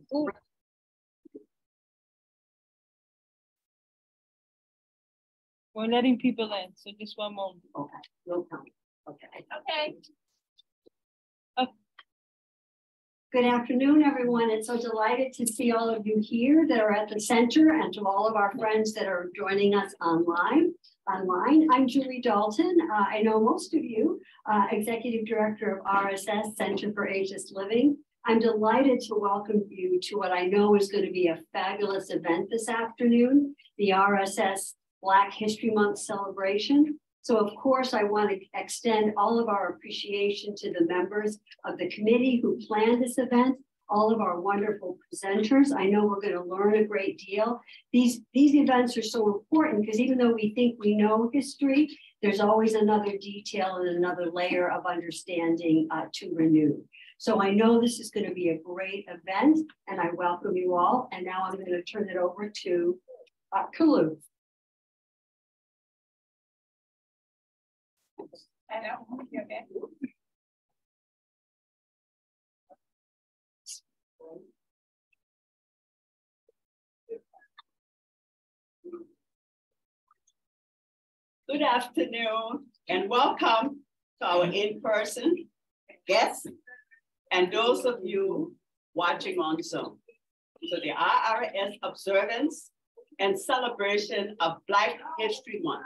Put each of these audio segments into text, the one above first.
Ooh. We're letting people in, so just one moment. Okay, no problem. Okay. Okay. Good afternoon, everyone. It's so delighted to see all of you here that are at the center and to all of our friends that are joining us online. I'm Julie Dalton. I know most of you, Executive Director of RSS, Center for Ageless Living. I'm delighted to welcome you to what I know is going to be a fabulous event this afternoon, the RSS Black History Month celebration. So of course, I want to extend all of our appreciation to the members of the committee who planned this event, all of our wonderful presenters. I know we're going to learn a great deal. These events are so important because even though we think we know history, there's always another detail and another layer of understanding to renew. So I know this is going to be a great event and I welcome you all. And now I'm going to turn it over to Kalu. I know. Okay. Good afternoon and welcome to our in-person guests and those of you watching on Zoom. So the RSS observance and celebration of Black History Month.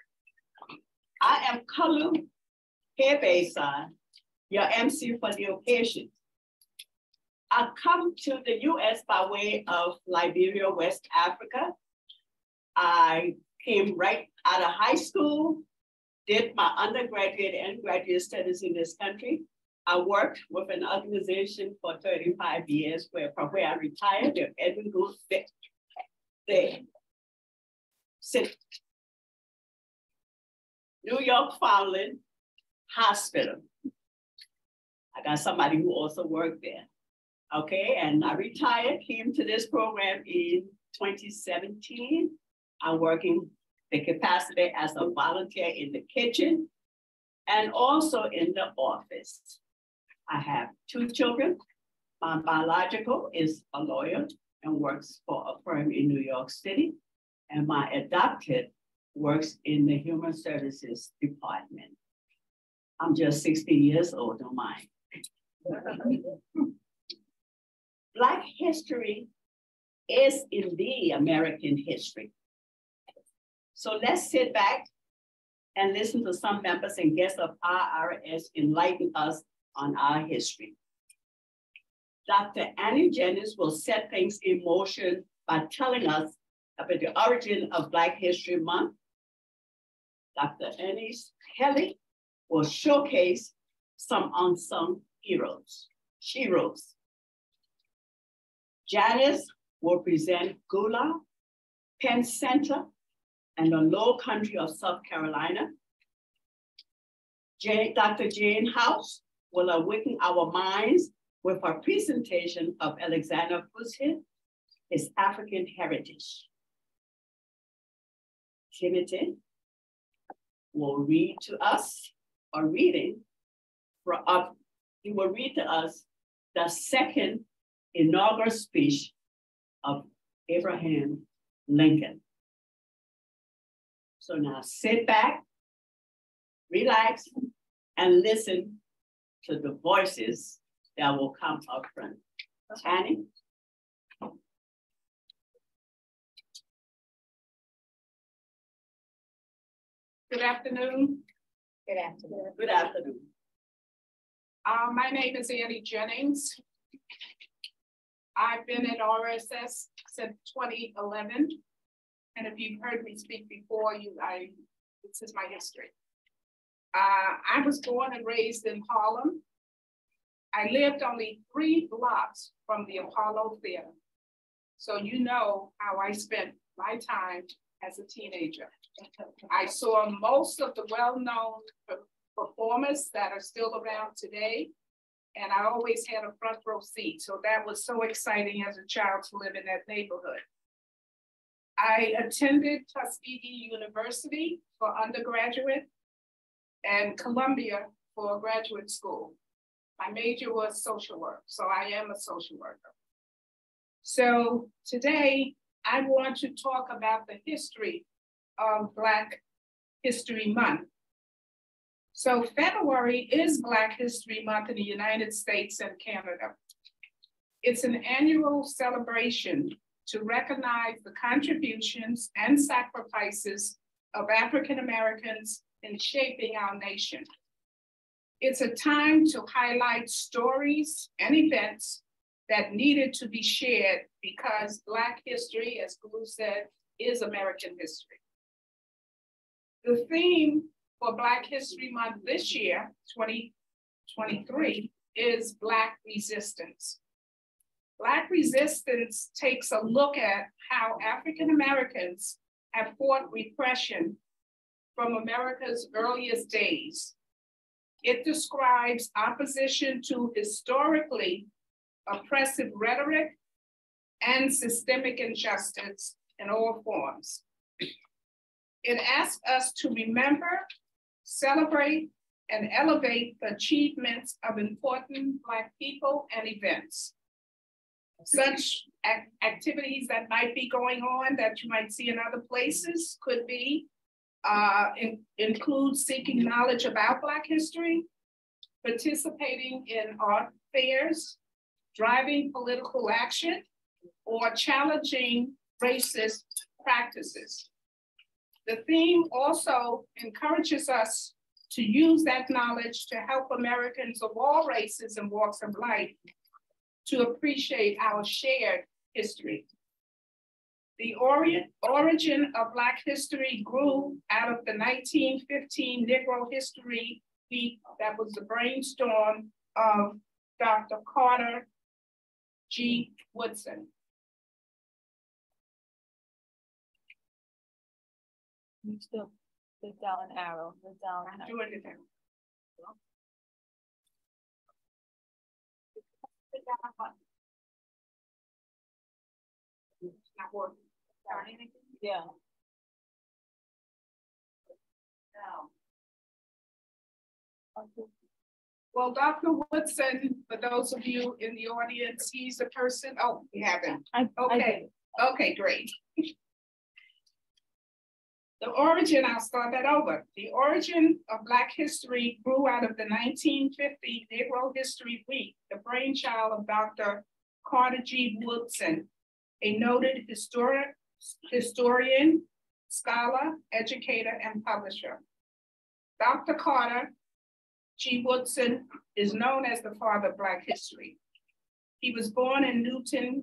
I am Kalu Hebesa, your MC for the occasion. I come to the US by way of Liberia, West Africa. I came right out of high school, did my undergraduate and graduate studies in this country. I worked with an organization for 35 years from where I retired, the Edwin Gould New York Foundling Hospital. I got somebody who also worked there. Okay, and I retired, came to this program in 2017. I'm working the capacity as a volunteer in the kitchen and also in the office. I have 2 children. My biological is a lawyer and works for a firm in New York City. And my adopted works in the Human Services Department. I'm just 60 years old, don't mind. Black history is indeed American history. So let's sit back and listen to some members and guests of RRS enlighten us on our history. Dr. Annie Jennings will set things in motion by telling us about the origin of Black History Month. Dr. Ernest Kelly will showcase some unsung heroes. Janice will present Gula, Penn Center, and the Low Country of South Carolina. Dr. Jane House will awaken our minds with her presentation of Alexander Footshead, his African heritage. Timothy will read to us, he will read to us the second inaugural speech of Abraham Lincoln. So now sit back, relax, and listen to the voices that will come up front. Annie? Good afternoon. Good afternoon. Good afternoon. My name is Annie Jennings. I've been at RSS since 2011. And if you've heard me speak before, this is my history. I was born and raised in Harlem. I lived only 3 blocks from the Apollo Theater. So you know how I spent my time as a teenager. I saw most of the well-known performers that are still around today, and I always had a front row seat. So that was so exciting as a child to live in that neighborhood. I attended Tuskegee University for undergraduate and Columbia for graduate school. My major was social work, so I am a social worker. So today I want to talk about the history of Black History Month. So February is Black History Month in the United States and Canada. It's an annual celebration to recognize the contributions and sacrifices of African Americans in shaping our nation. It's a time to highlight stories and events that needed to be shared because Black history, as Gulu said, is American history. The theme for Black History Month this year, 2023, is Black resistance. Black resistance takes a look at how African Americans have fought repression from America's earliest days. It describes opposition to historically oppressive rhetoric and systemic injustice in all forms. It asks us to remember, celebrate, and elevate the achievements of important Black people and events. Such activities that might be going on that you might see in other places could be include seeking knowledge about Black history, participating in art fairs, driving political action, or challenging racist practices. The theme also encourages us to use that knowledge to help Americans of all races and walks of life to appreciate our shared history. The origin of Black history grew out of the 1915 Negro History Week that was the brainstorm of Dr. Carter G. Woodson. You still put down an arrow, put down an arrow. Doing it now. It's not working. Yeah. Well, Dr. Woodson, for those of you in the audience, he's the person, oh, we have him. Okay, okay, great. The origin, I'll start that over. The origin of Black history grew out of the 1950 Negro History Week, the brainchild of Dr. Carter G. Woodson, a noted historian, scholar, educator, and publisher. Dr. Carter G. Woodson is known as the father of Black history. He was born in New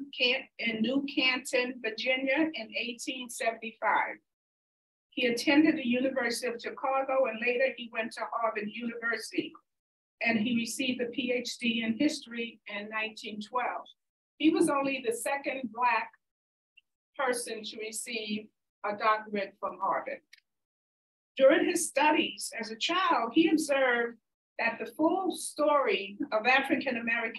Canton, Virginia in 1875. He attended the University of Chicago and later he went to Harvard University and he received a PhD in history in 1912. He was only the second Black person to receive a doctorate from Harvard. During his studies as a child, he observed that the full story of the African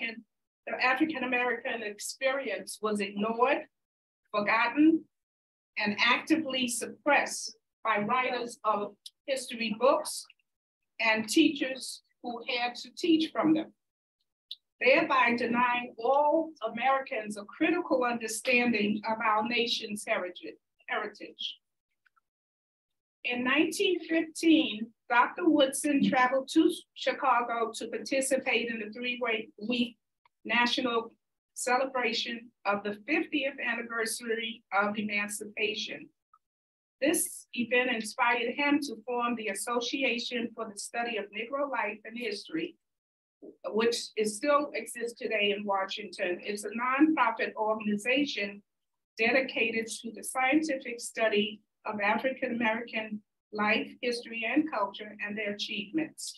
American experience was ignored, forgotten, and actively suppressed by writers of history books and teachers who had to teach from them, thereby denying all Americans a critical understanding of our nation's heritage. In 1915, Dr. Woodson traveled to Chicago to participate in the three-week national celebration of the 50th anniversary of emancipation. This event inspired him to form the Association for the Study of Negro Life and History, which still exists today in Washington. It's a nonprofit organization dedicated to the scientific study of African American life, history, and culture, and their achievements.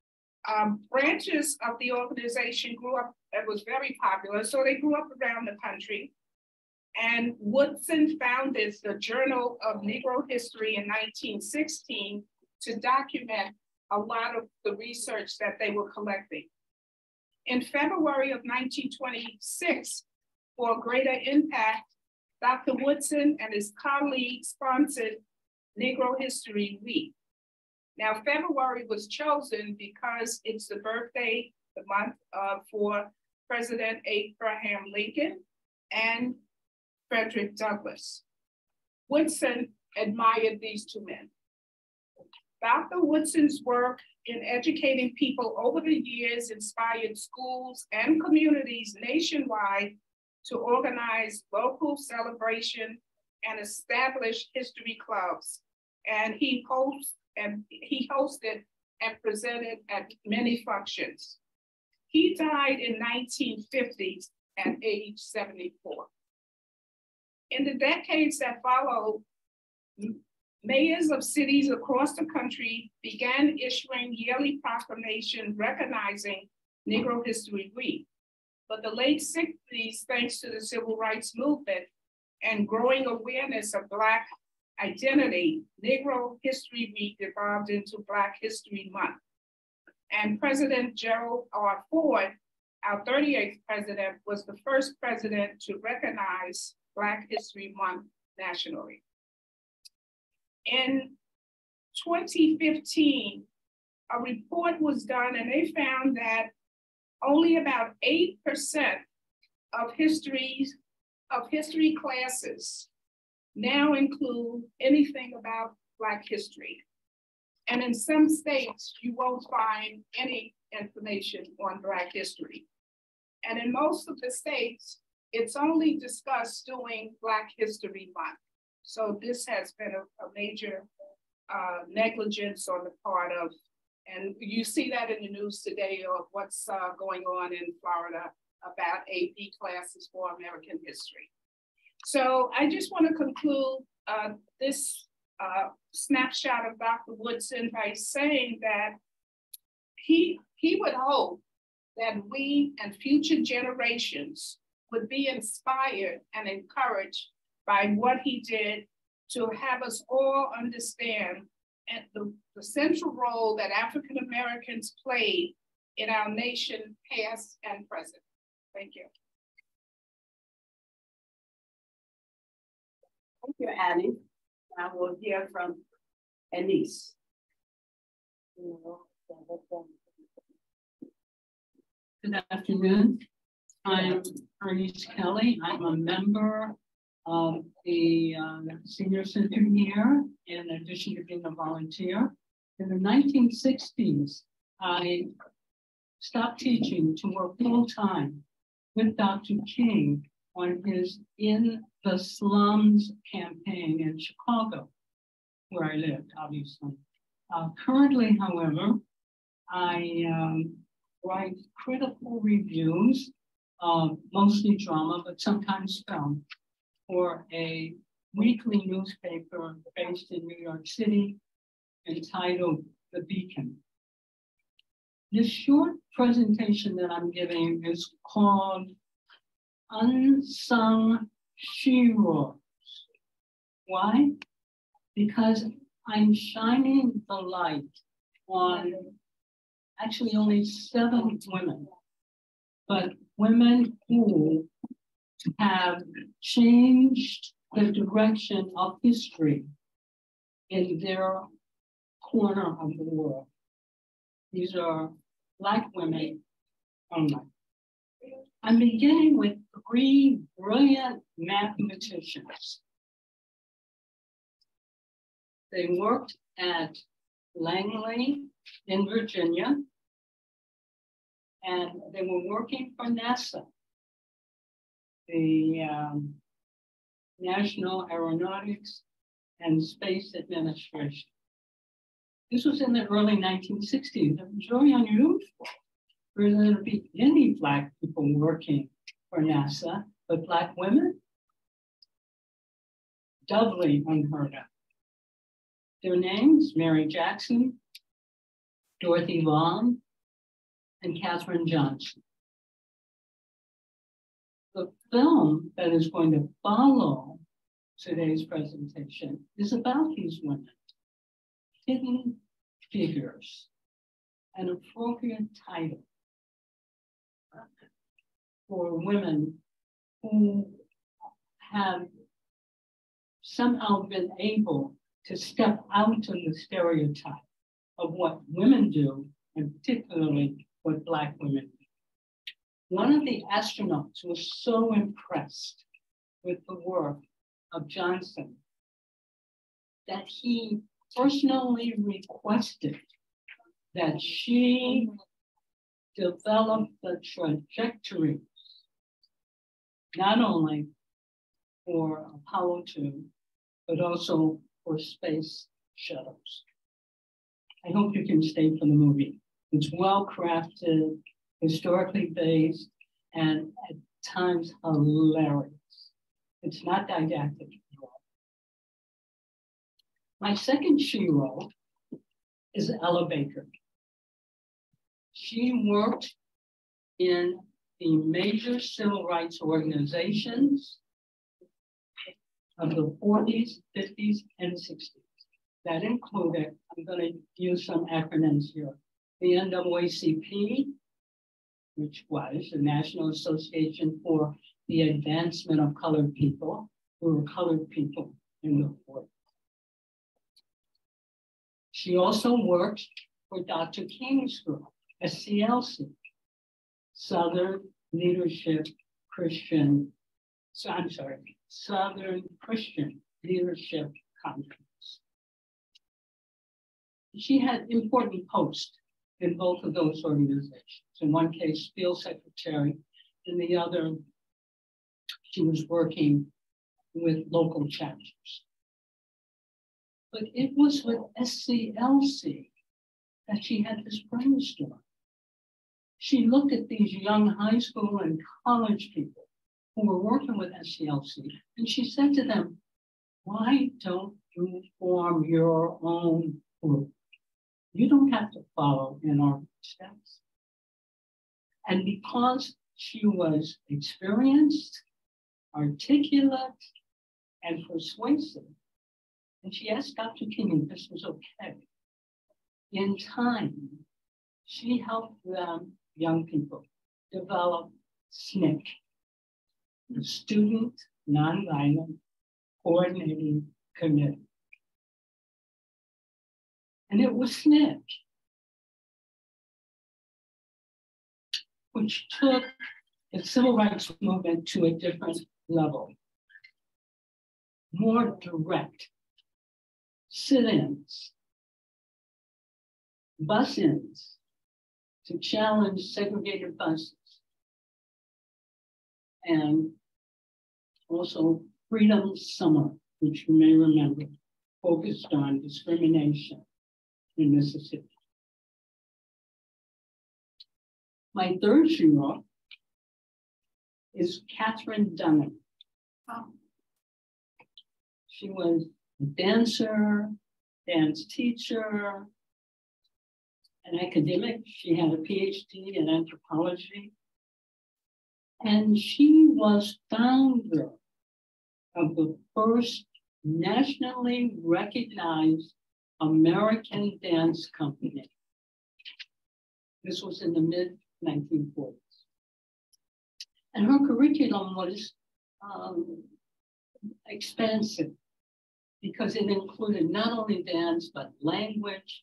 Branches of the organization grew up, it was very popular, so they grew up around the country. And Woodson founded the Journal of Negro History in 1916 to document a lot of the research that they were collecting. In February of 1926, for greater impact, Dr. Woodson and his colleagues sponsored Negro History Week. Now, February was chosen because it's the birthday, the month for President Abraham Lincoln, and Frederick Douglass. Woodson admired these two men. Dr. Woodson's work in educating people over the years inspired schools and communities nationwide to organize local celebration and establish history clubs. And he hosted and presented at many functions. He died in 1950 at age 74. In the decades that followed, mayors of cities across the country began issuing yearly proclamations recognizing Negro History Week. But the late 60s, thanks to the civil rights movement and growing awareness of Black identity, Negro History Week evolved into Black History Month. And President Gerald R. Ford, our 38th president, was the first president to recognize Black History Month nationally. In 2015, a report was done and they found that only about 8% of history classes now include anything about Black history. And in some states, you won't find any information on Black history. And in most of the states, it's only discussed during Black History Month. So this has been a major negligence on the part of, and you see that in the news today of what's going on in Florida about AP classes for American history. So I just want to conclude this snapshot of Dr. Woodson by saying that he would hope that we and future generations would be inspired and encouraged by what he did to have us all understand and the central role that African Americans played in our nation, past and present. Thank you. Thank you, Annie. Now we'll hear from Anise. Good afternoon. I'm Ernest Kelly. I'm a member of the Senior Center here, in addition to being a volunteer. In the 1960s, I stopped teaching to work full-time with Dr. King on his In the Slums campaign in Chicago, where I lived, obviously. Currently, however, I write critical reviews, mostly drama, but sometimes film, for a weekly newspaper based in New York City entitled The Beacon. This short presentation that I'm giving is called Unsung Heroes. Why? Because I'm shining the light on actually only 7 women, but women who have changed the direction of history in their corner of the world. These are Black women only. I'm beginning with 3 brilliant mathematicians. They worked at Langley in Virginia, and they were working for NASA, the National Aeronautics and Space Administration. This was in the early 1960s. It was very unusual for there to be any Black people working for NASA, but Black women, doubly unheard of. Their names, Mary Jackson, Dorothy Vaughan, and Katherine Johnson. The film that is going to follow today's presentation is about these women, hidden figures, an appropriate title for women who have somehow been able to step out of the stereotype of what women do, and particularly what Black women do. One of the astronauts was so impressed with the work of Johnson that he personally requested that she develop the trajectories, not only for Apollo 2, but also for space shuttles. I hope you can stay for the movie. It's well crafted, historically based, and at times hilarious. It's not didactic at all. My second hero is Ella Baker. She worked in the major civil rights organizations of the 40s, 50s, and 60s. That included, I'm going to use some acronyms here, the NAACP, which was the National Association for the Advancement of Colored People, who were colored people in the 40s. She also worked for Dr. King's group, SCLC, Southern Christian Leadership Conference. She had important posts in both of those organizations. In one case, field secretary, in the other, she was working with local chapters. But it was with SCLC that she had this brainstorm. She looked at these young high school and college people who were working with SCLC, and she said to them, why don't you form your own group? You don't have to follow in our steps. And because she was experienced, articulate, and persuasive, and she asked Dr. King if this was okay, in time, she helped them, young people, develop SNCC, the Student Nonviolent Coordinating Committee. And it was SNCC which took the civil rights movement to a different level. More direct, sit-ins, bus-ins to challenge segregated buses, and also Freedom Summer, which you may remember, focused on discrimination in Mississippi. My third hero is Catherine Dunham. She was a dancer, dance teacher, an academic. She had a PhD in anthropology. And she was founder of the first nationally recognized American dance company. This was in the mid-1940s. And her curriculum was expansive because it included not only dance, but language,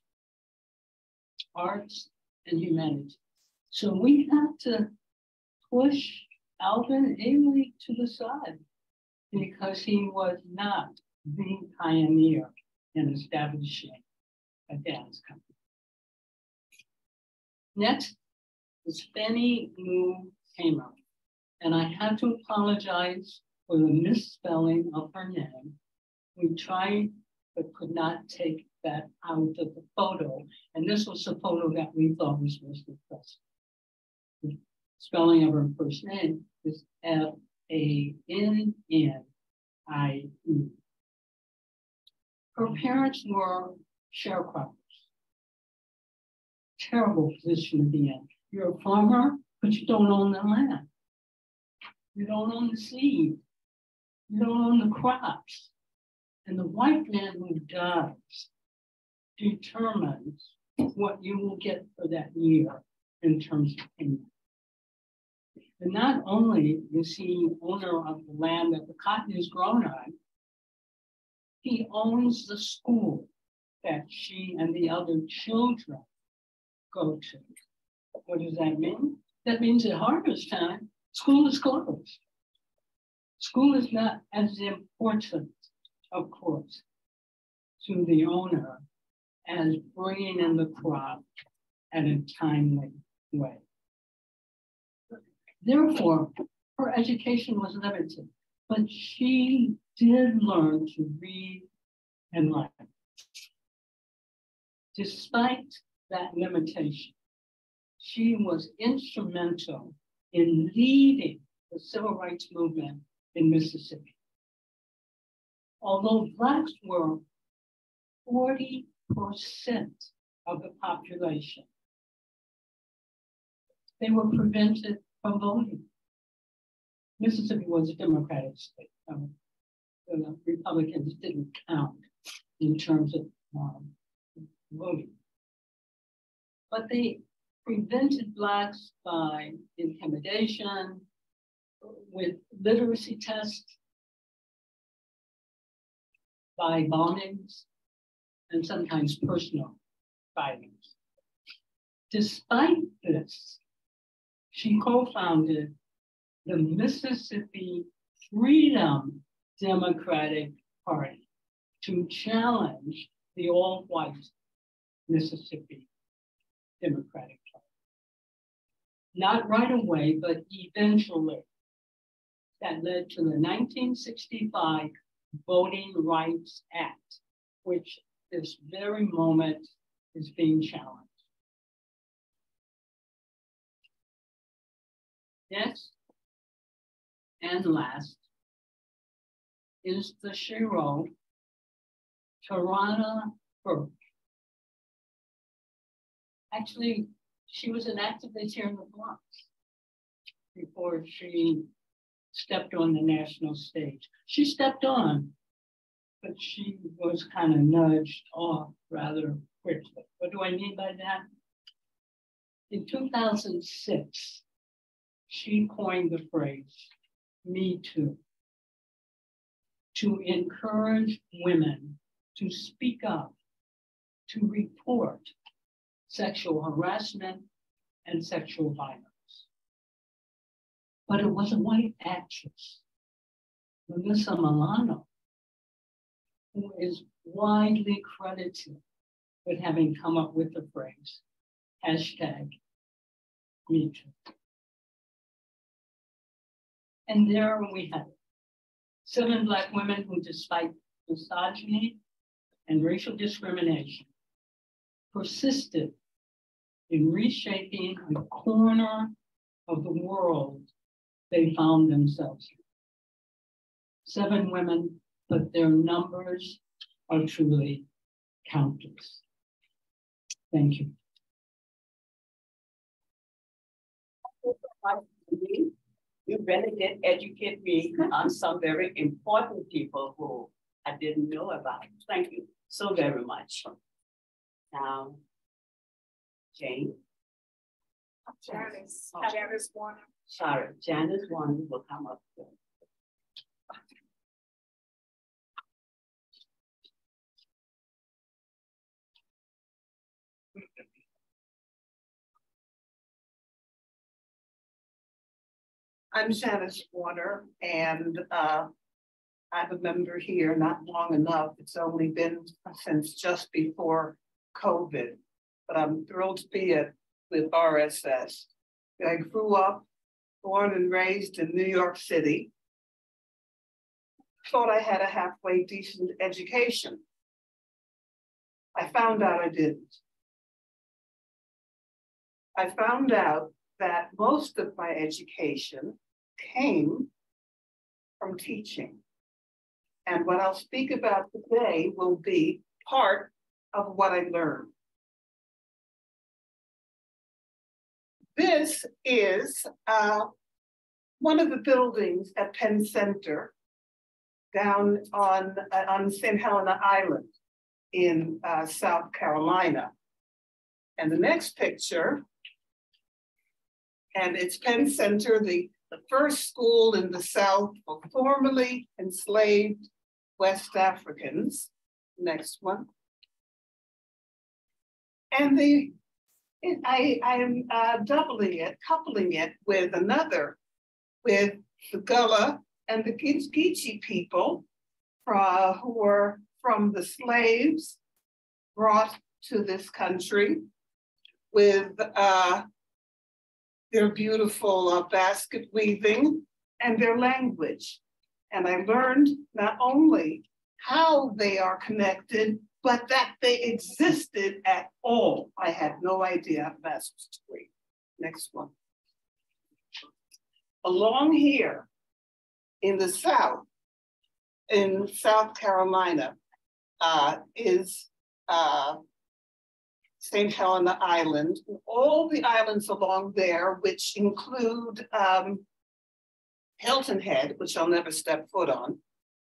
arts, and humanities. So we had to push Alvin Ailey to the side because he was not the pioneer in establishing a dance company. Next is Fannie Lou Hamer, and I had to apologize for the misspelling of her name. We tried, but could not take that out of the photo, and this was a photo that we thought was most impressive. The spelling of her first name is F-A-N-N-I-E. Her parents were sharecroppers. Terrible position to be in. You're a farmer, but you don't own the land. You don't own the seed. You don't own the crops. And the white man who does determines what you will get for that year in terms of payment. And not only is he owner of the land that the cotton is grown on, he owns the school that she and the other children go to. What does that mean? That means at harvest time, school is closed. School is not as important, of course, to the owner as bringing in the crop at a timely way. Therefore, her education was limited, but she did learn to read and write. Despite that limitation, she was instrumental in leading the civil rights movement in Mississippi. Although Blacks were 40% of the population, they were prevented from voting. Mississippi was a Democratic state. The Republicans didn't count in terms of voting. But they prevented Blacks by intimidation, with literacy tests, by bombings, and sometimes personal violence. Despite this, she co-founded the Mississippi Freedom Democratic Party to challenge the all-white Mississippi Democratic Party. Not right away, but eventually. That led to the 1965 Voting Rights Act, which this very moment is being challenged. Next and last is the Shiro Tarana Burke. Actually, she was an activist here in the Bronx before she stepped on the national stage. She stepped on, but she was kind of nudged off rather quickly. What do I mean by that? In 2006, she coined the phrase, "Me Too," to encourage women to speak up, to report sexual harassment and sexual violence. But it was a white actress, Melissa Milano, who is widely credited with having come up with the phrase, #MeToo. And there we have it. 7 Black women who, despite misogyny and racial discrimination, persisted in reshaping a corner of the world they found themselves in. 7 women, but their numbers are truly countless. Thank you. You really did educate me on some very important people who I didn't know about. Thank you so very much. Now, Jane. Janice Warner. Sorry, Janice Warner will come up here. I'm Janice Warner, and I'm a member here, not long enough. It's only been since just before COVID, but I'm thrilled to be with RSS. I grew up, born and raised in New York City. Thought I had a halfway decent education. I found out I didn't. I found out that most of my education came from teaching. And what I'll speak about today will be part of what I learned. This is one of the buildings at Penn Center down on St. Helena Island in South Carolina. And the next picture, and it's Penn Center, the first school in the South for formerly enslaved West Africans. Next one. And the I am doubling it, coupling it with another, with the Gullah and the Geechee people who were from the slaves brought to this country, with their beautiful basket weaving and their language. And I learned not only how they are connected, but that they existed at all. I had no idea. I have a master's degree. Next one. Along here in the South, in South Carolina, is St. Helena Island, all the islands along there, which include Hilton Head, which I'll never step foot on.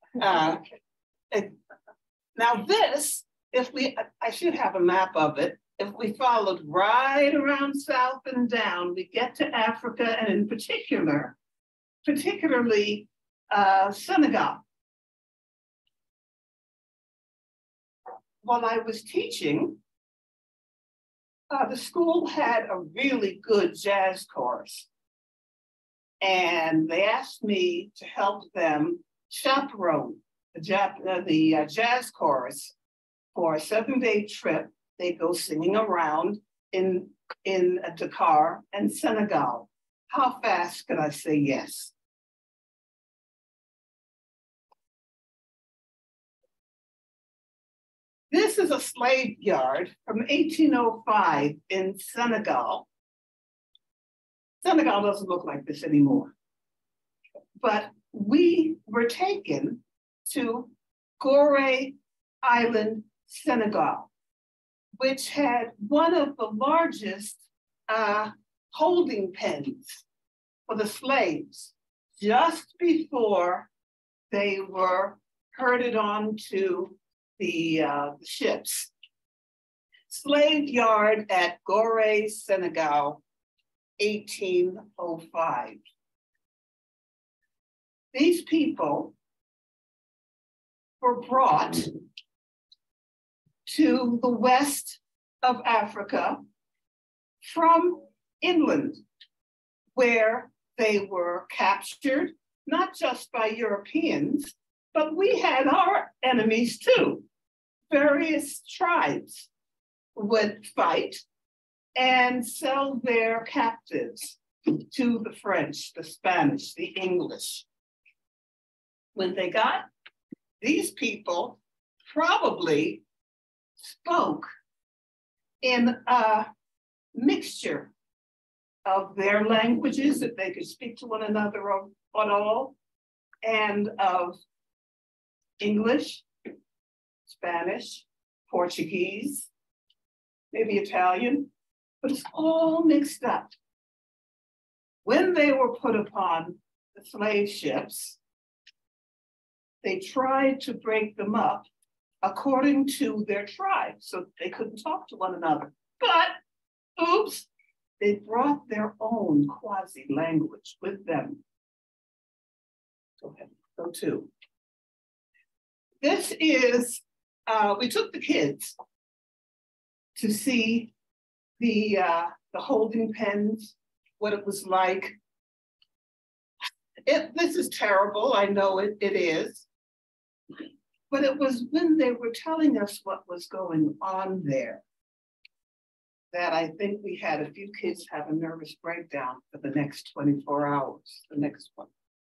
Now this, I should have a map of it. If we followed right around south and down, we get to Africa, and in particularly Senegal. While I was teaching, the school had a really good jazz chorus. And they asked me to help them chaperone the jazz chorus for a 7-day trip. They go singing around in Dakar and Senegal. How fast could I say yes? This is a slave yard from 1805 in Senegal. Senegal doesn't look like this anymore. But we were taken to Gorée Island, Senegal, which had one of the largest holding pens for the slaves just before they were herded onto the ships. Slave yard at Gorée, Senegal, 1805. These people were brought to the west of Africa from inland, where they were captured, not just by Europeans, but we had our enemies too. Various tribes would fight and sell their captives to the French, the Spanish, the English. When they got, these people probably spoke in a mixture of their languages that they could speak to one another at all, and of English, Spanish, Portuguese, maybe Italian, but it's all mixed up. When they were put upon the slave ships, they tried to break them up according to their tribe, so they couldn't talk to one another. But, oops, they brought their own quasi-language with them. Go ahead, go to. This is, we took the kids to see the holding pens, what it was like. This is terrible, I know it is. But it was when they were telling us what was going on there that I think we had a few kids have a nervous breakdown for the next 24 hours, the next one.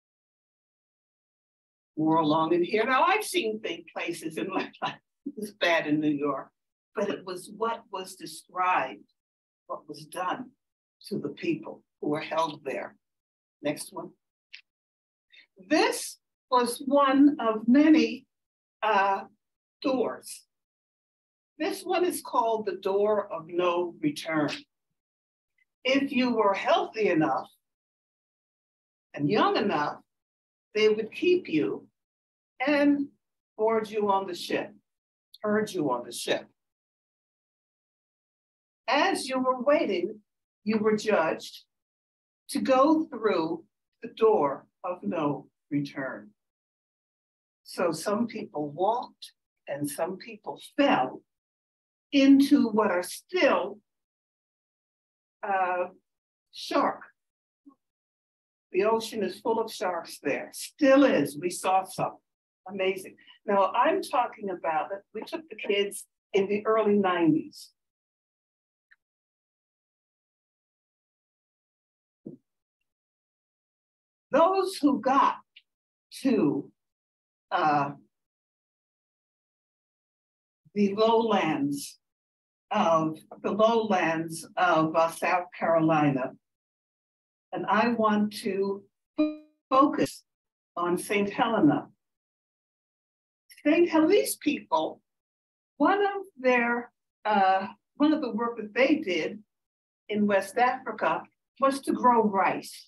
More along in here. Now I've seen big places in my life, it was bad in New York, but it was what was described, what was done to the people who were held there. Next one. This was one of many doors. This one is called the door of no return. If you were healthy enough and young enough, they would keep you and board you on the ship, herd you on the ship. As you were waiting, you were judged to go through the door of no return. So some people walked and some people fell into what are still shark. The ocean is full of sharks there, still is. We saw some, amazing. Now I'm talking about that we took the kids in the early 90s. Those who got to the lowlands of South Carolina, and I want to focus on St. Helena. St. Helena, these people, one of the work that they did in West Africa was to grow rice.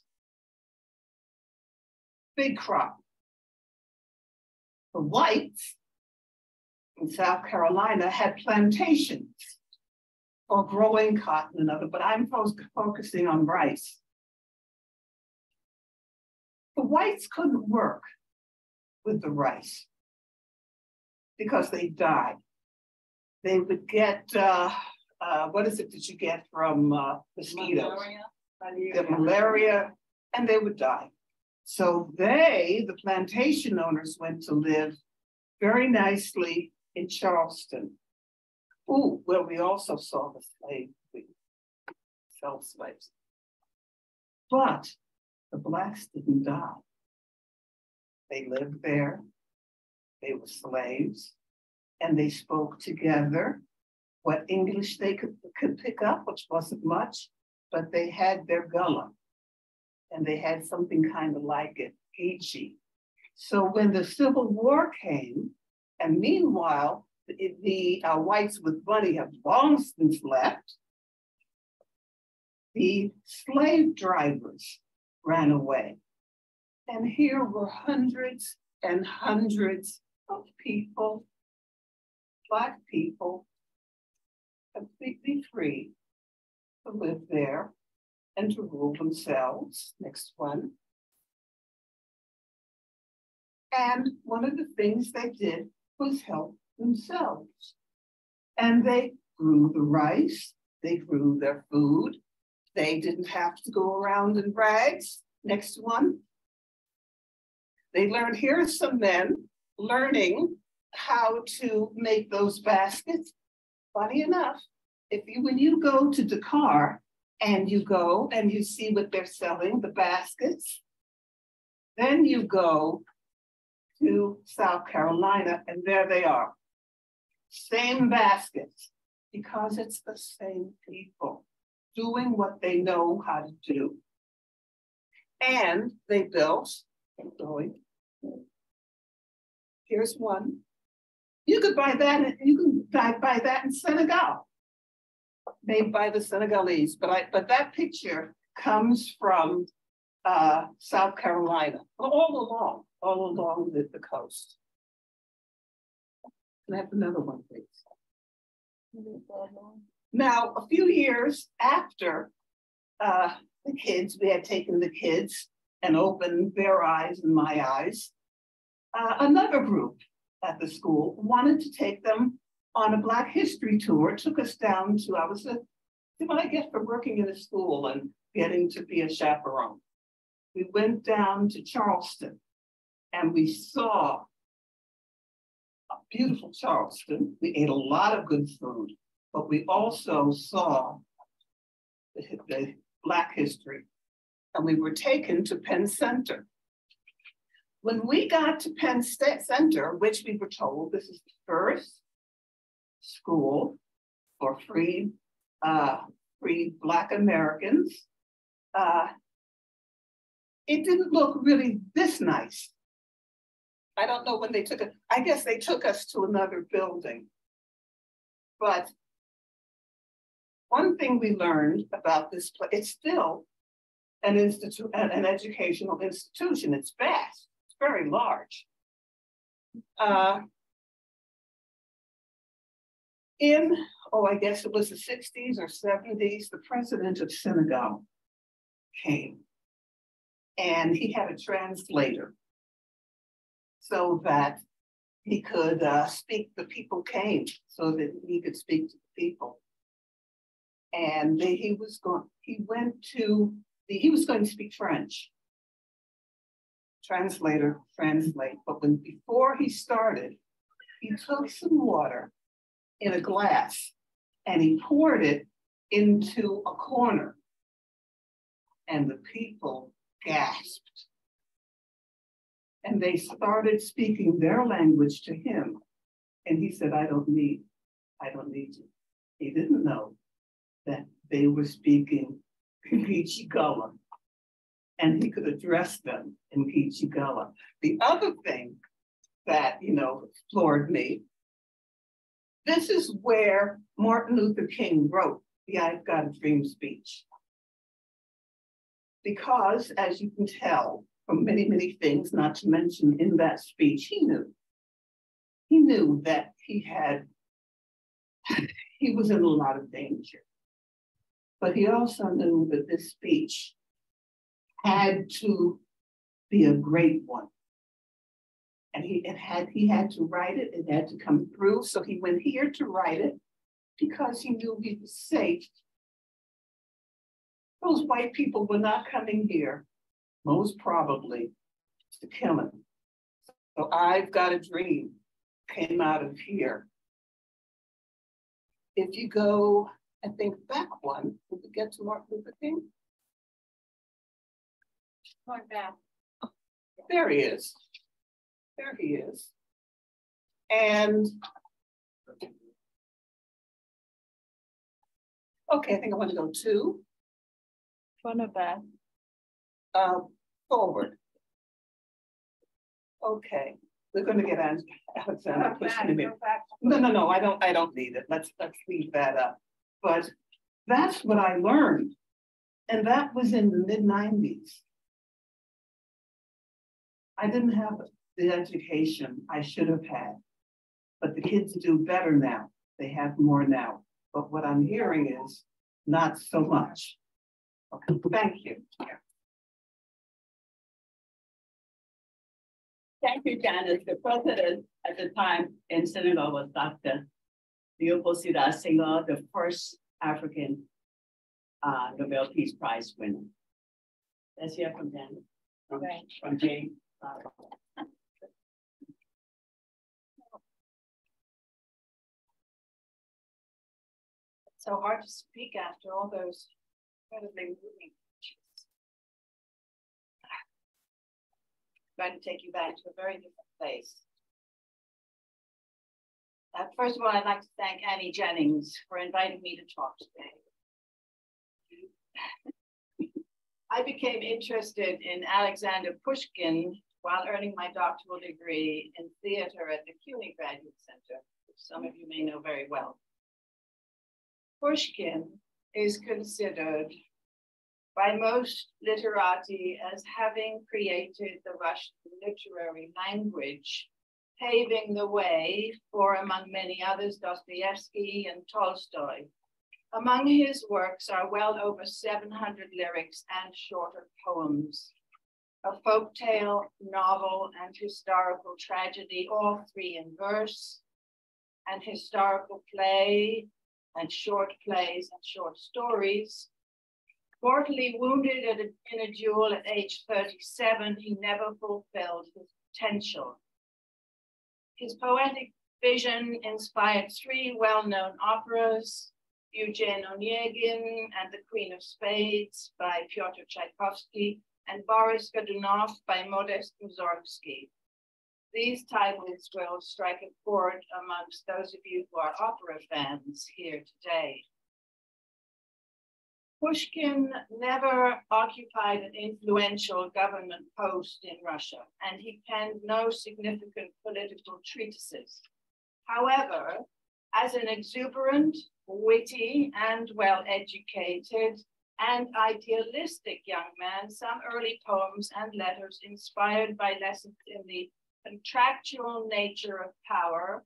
Big crop. The whites in South Carolina had plantations for growing cotton and other, but I'm focusing on rice. The whites couldn't work with the rice because they died. They would get, what is it that you get from mosquitoes? Malaria, and they would die. So the plantation owners, went to live very nicely in Charleston. Ooh, where we also saw the slaves, we sell slaves. But the blacks didn't die. They lived there, they were slaves, and they spoke together what English they could pick up, which wasn't much, but they had their gullah. And they had something kind of like it, Geechee. So when the Civil War came, and meanwhile, the whites with money have long since left, the slave drivers ran away. And here were hundreds and hundreds of people, Black people, completely free to live there and to rule themselves. Next one. And one of the things they did was help themselves. And they grew the rice, they grew their food, they didn't have to go around in rags. Next one. They learned, here are some men learning how to make those baskets. Funny enough, when you go to Dakar, and you go and you see what they're selling, the baskets. Then you go to South Carolina, and there they are. Same baskets, because it's the same people doing what they know how to do. And they built, here's one. You could buy that, buy that in Senegal, made by the Senegalese, but that picture comes from South Carolina, all along the coast. Can I have another one, please? Now, a few years after the kids, we had taken the kids and opened their eyes and my eyes, another group at the school wanted to take them on a Black history tour. It took us down to, what I get for working in a school and getting to be a chaperone. We went down to Charleston and we saw a beautiful Charleston. We ate a lot of good food, but we also saw the Black history, and we were taken to Penn Center. When we got to Penn Center, which we were told this is the first school for free Black Americans, it didn't look really this nice. I don't know when they took it. I guess they took us to another building. But one thing we learned about this place, it's still an educational institution. It's vast, it's very large. I guess it was the 60s or 70s, the president of Senegal came and he had a translator so that he could speak, the people came so that he could speak to the people. And he was going to speak French. Translator, translate. But before he started, he took some water in a glass and he poured it into a corner. And the people gasped. And they started speaking their language to him. And he said, I don't need you. He didn't know that they were speaking Kichi Gullah, and he could address them in Kichi Gullah. The other thing that, floored me, this is where Martin Luther King wrote the I've Got a Dream speech. Because, as you can tell from many, many things, not to mention in that speech, he knew that he was in a lot of danger. But he also knew that this speech had to be a great one. And he had to write it, it had to come through. So he went here to write it because he knew he was safe. Those white people were not coming here, most probably, to kill him. So I've Got a Dream came out of here. If you go, I think, back one, did we get to Martin Luther King? Going back. There he is. There he is. And, okay, I think I want to go Front or back? forward. Okay, we're going to get Alexander pushing me. No, I don't need it. Let's leave that up. But that's what I learned. And that was in the mid-90s. I didn't have the education I should have had, but the kids do better now. They have more now. But what I'm hearing is not so much. Okay, thank you. Thank you, Janice. The president at the time in Senegal was Dr. Leopold Sédar Senghor, the first African Nobel Peace Prize winner. Let's hear from Janice, from Jane. It's so hard to speak after all those incredibly moving pictures. I'm going to take you back to a very different place. First of all, I'd like to thank Annie Jennings for inviting me to talk today. I became interested in Alexander Pushkin while earning my doctoral degree in theater at the CUNY Graduate Center, which some of you may know very well. Pushkin is considered by most literati as having created the Russian literary language, paving the way for, among many others, Dostoevsky and Tolstoy. Among his works are well over 700 lyrics and shorter poems, a folktale, novel, and historical tragedy, all three in verse, an historical play, and short plays and short stories. Mortally wounded in a duel at age 37, he never fulfilled his potential. His poetic vision inspired three well-known operas, Eugene Onegin and the Queen of Spades by Pyotr Tchaikovsky, and Boris Godunov by Modest Mussorgsky. These titles will strike a chord amongst those of you who are opera fans here today. Pushkin never occupied an influential government post in Russia, and he penned no significant political treatises. However, as an exuberant, witty, and well-educated and idealistic young man, some early poems and letters inspired by lessons in the contractual nature of power,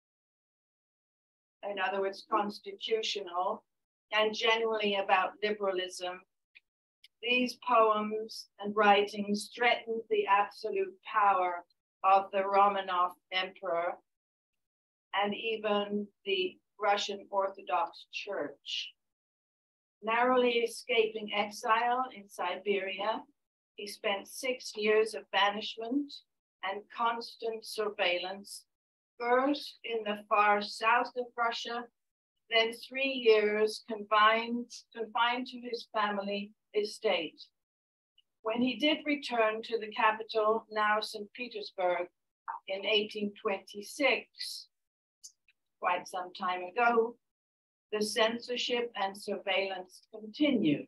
in other words, constitutional, and generally about liberalism. These poems and writings threatened the absolute power of the Romanov Emperor and even the Russian Orthodox Church. Narrowly escaping exile in Siberia, he spent 6 years of banishment and constant surveillance, first in the far south of Russia, then 3 years confined to his family estate. When he did return to the capital, now St. Petersburg, in 1826, quite some time ago, the censorship and surveillance continued.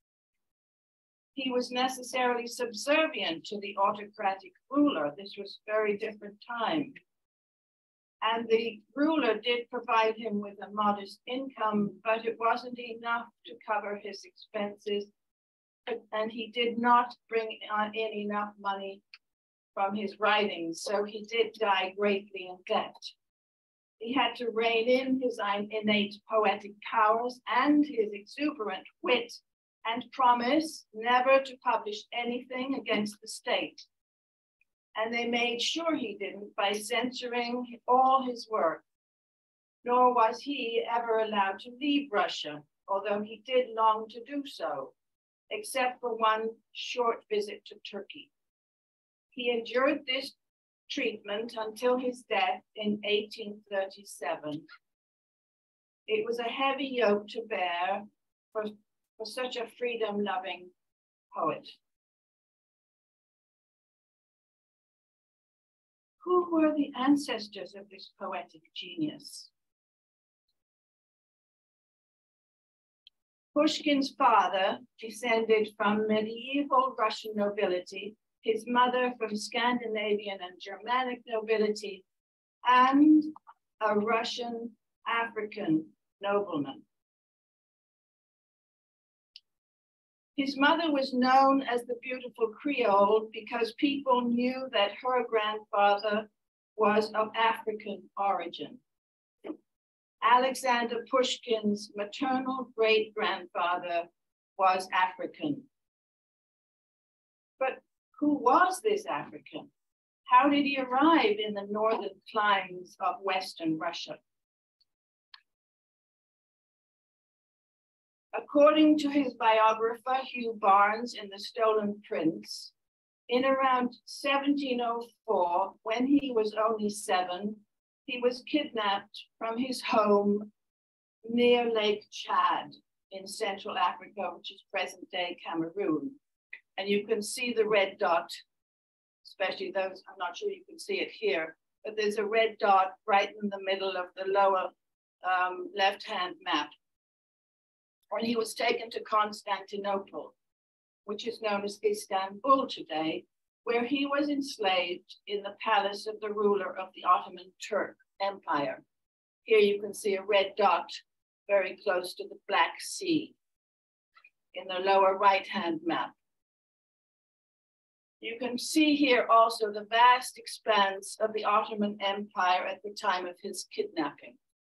He was necessarily subservient to the autocratic ruler. This was a very different time. And the ruler did provide him with a modest income, but it wasn't enough to cover his expenses. And he did not bring in enough money from his writings, so he did die greatly in debt. He had to rein in his innate poetic powers and his exuberant wit and promise never to publish anything against the state. And they made sure he didn't by censoring all his work. Nor was he ever allowed to leave Russia, although he did long to do so, except for one short visit to Turkey. He endured this treatment until his death in 1837. It was a heavy yoke to bear for such a freedom-loving poet. Who were the ancestors of this poetic genius? Pushkin's father descended from medieval Russian nobility, his mother from Scandinavian and Germanic nobility, and a Russian African nobleman. His mother was known as the beautiful Creole because people knew that her grandfather was of African origin. Alexander Pushkin's maternal great-grandfather was African. But who was this African? How did he arrive in the northern climes of Western Russia? According to his biographer, Hugh Barnes, in The Stolen Prince, in around 1704, when he was only 7, he was kidnapped from his home near Lake Chad in Central Africa, which is present-day Cameroon. And you can see the red dot, especially those, I'm not sure you can see it here, but there's a red dot right in the middle of the lower left-hand map. When he was taken to Constantinople, which is known as Istanbul today, where he was enslaved in the palace of the ruler of the Ottoman Turk Empire. Here you can see a red dot very close to the Black Sea in the lower right-hand map. You can see here also the vast expanse of the Ottoman Empire at the time of his kidnapping.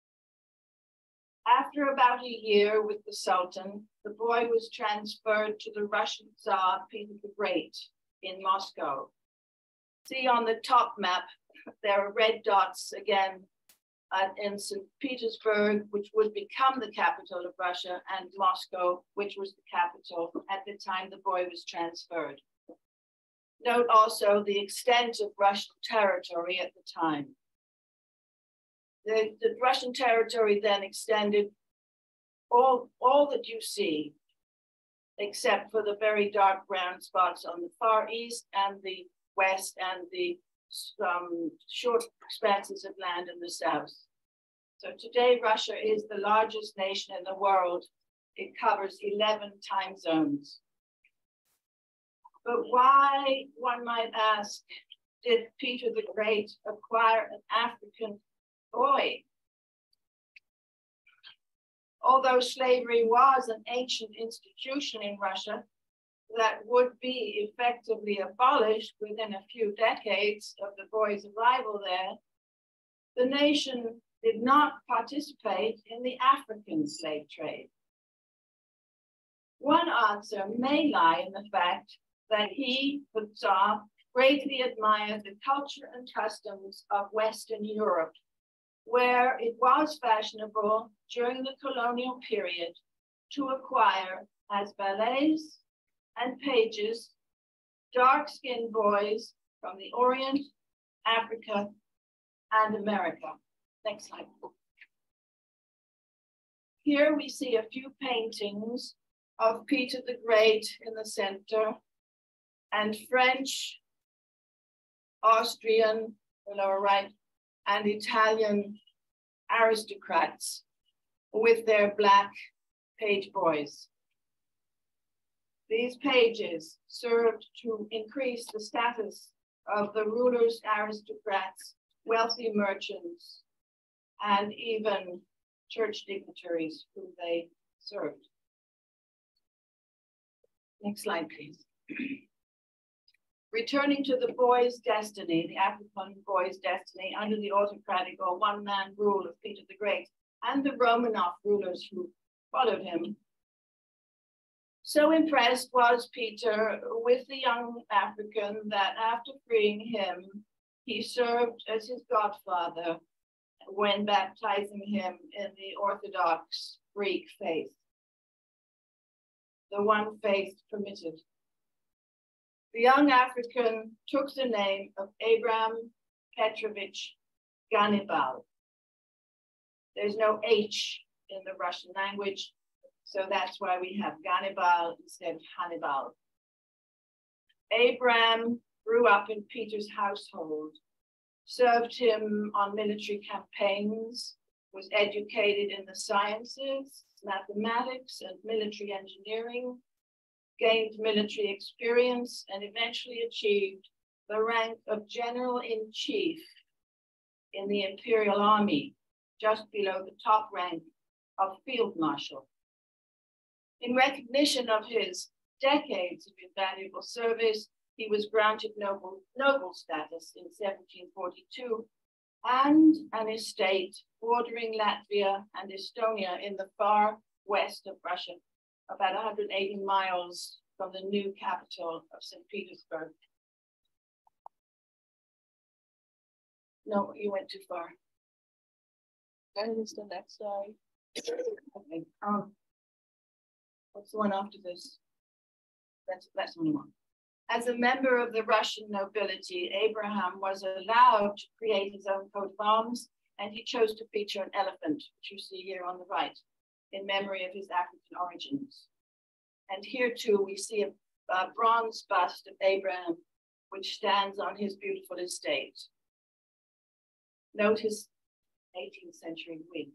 After about a year with the Sultan, the boy was transferred to the Russian Tsar Peter the Great in Moscow. See on the top map, there are red dots again in St. Petersburg, which would become the capital of Russia, and Moscow, which was the capital at the time the boy was transferred. Note also the extent of Russian territory at the time. The Russian territory then extended all that you see, except for the very dark brown spots on the far east and the west and the short expanses of land in the south. So today, Russia is the largest nation in the world. It covers 11 time zones. But why, one might ask, did Peter the Great acquire an African boy? Although slavery was an ancient institution in Russia that would be effectively abolished within a few decades of the boy's arrival there, the nation did not participate in the African slave trade. One answer may lie in the fact that he, the Tsar, greatly admired the culture and customs of Western Europe, where it was fashionable during the colonial period to acquire as valets and pages dark-skinned boys from the Orient, Africa, and America. Next slide. Here we see a few paintings of Peter the Great in the center, and French, Austrian, the lower right, and Italian aristocrats with their black page boys. These pages served to increase the status of the rulers, aristocrats, wealthy merchants, and even church dignitaries who they served. Next slide, please. Returning to the boy's destiny, the African boy's destiny under the autocratic or one-man rule of Peter the Great and the Romanov rulers who followed him. So impressed was Peter with the young African that after freeing him, he served as his godfather when baptizing him in the Orthodox Greek faith, the one faith permitted. The young African took the name of Abraham Petrovich Ganibal. There's no H in the Russian language, so that's why we have Ganibal instead of Hannibal. Abraham grew up in Peter's household, served him on military campaigns, was educated in the sciences, mathematics, and military engineering, gained military experience, and eventually achieved the rank of General-in-Chief in the Imperial Army, just below the top rank of Field Marshal. In recognition of his decades of invaluable service, he was granted noble status in 1742 and an estate bordering Latvia and Estonia in the far west of Russia, about 180 miles from the new capital of St. Petersburg. No, you went too far. That is the next slide. Okay. What's the one after this? That's only one. As a member of the Russian nobility, Abraham was allowed to create his own coat of arms, and he chose to feature an elephant, which you see here on the right, in memory of his African origins. And here too, we see a bronze bust of Abraham, which stands on his beautiful estate. Note his 18th century wig.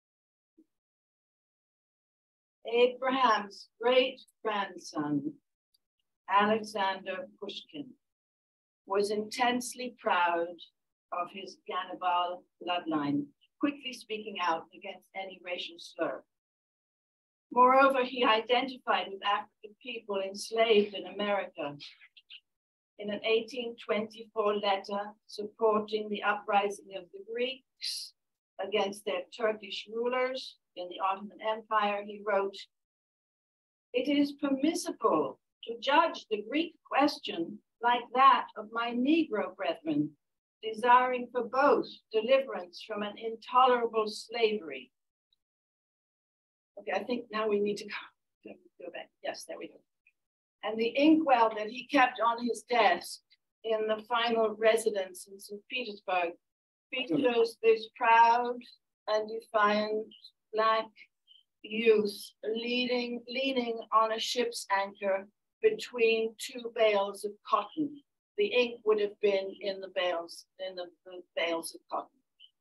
Abraham's great-grandson, Alexander Pushkin, was intensely proud of his Ganibal bloodline, quickly speaking out against any racial slur. Moreover, he identified with African people enslaved in America. In an 1824 letter supporting the uprising of the Greeks against their Turkish rulers in the Ottoman Empire, he wrote, "It is permissible to judge the Greek question like that of my Negro brethren, desiring for both deliverance from an intolerable slavery." Okay, I think now we need to go back. Yes, there we go. And the inkwell that he kept on his desk in the final residence in St. Petersburg features this proud and defiant Black youth leaning on a ship's anchor between two bales of cotton. The ink would have been in the bales of cotton.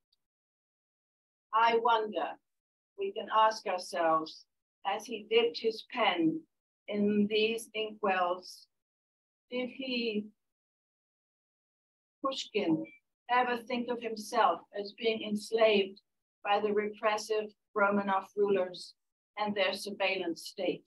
I wonder, we can ask ourselves, as he dipped his pen in these inkwells, did he, Pushkin, ever think of himself as being enslaved by the repressive Romanov rulers and their surveillance state?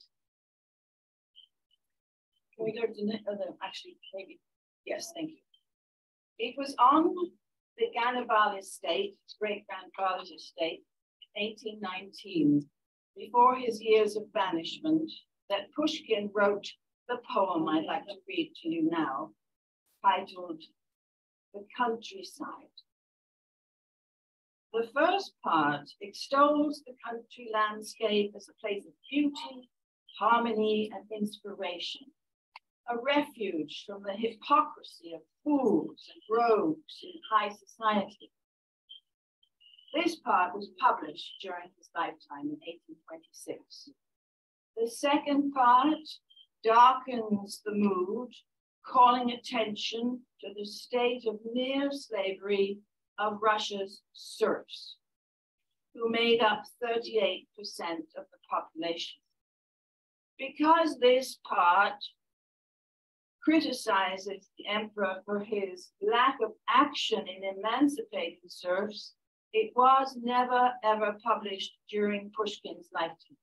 Can we go to the actually, maybe, yes, thank you. It was on the Ganibal estate, his great-grandfather's estate, in 1819, before his years of banishment, that Pushkin wrote the poem I'd like to read to you now, titled "The Countryside." The first part extols the country landscape as a place of beauty, harmony, and inspiration, a refuge from the hypocrisy of fools and rogues in high society. This part was published during his lifetime in 1826. The second part darkens the mood, calling attention to the state of near slavery of Russia's serfs, who made up 38% of the population. Because this part criticizes the emperor for his lack of action in emancipating serfs, it was never ever published during Pushkin's lifetime.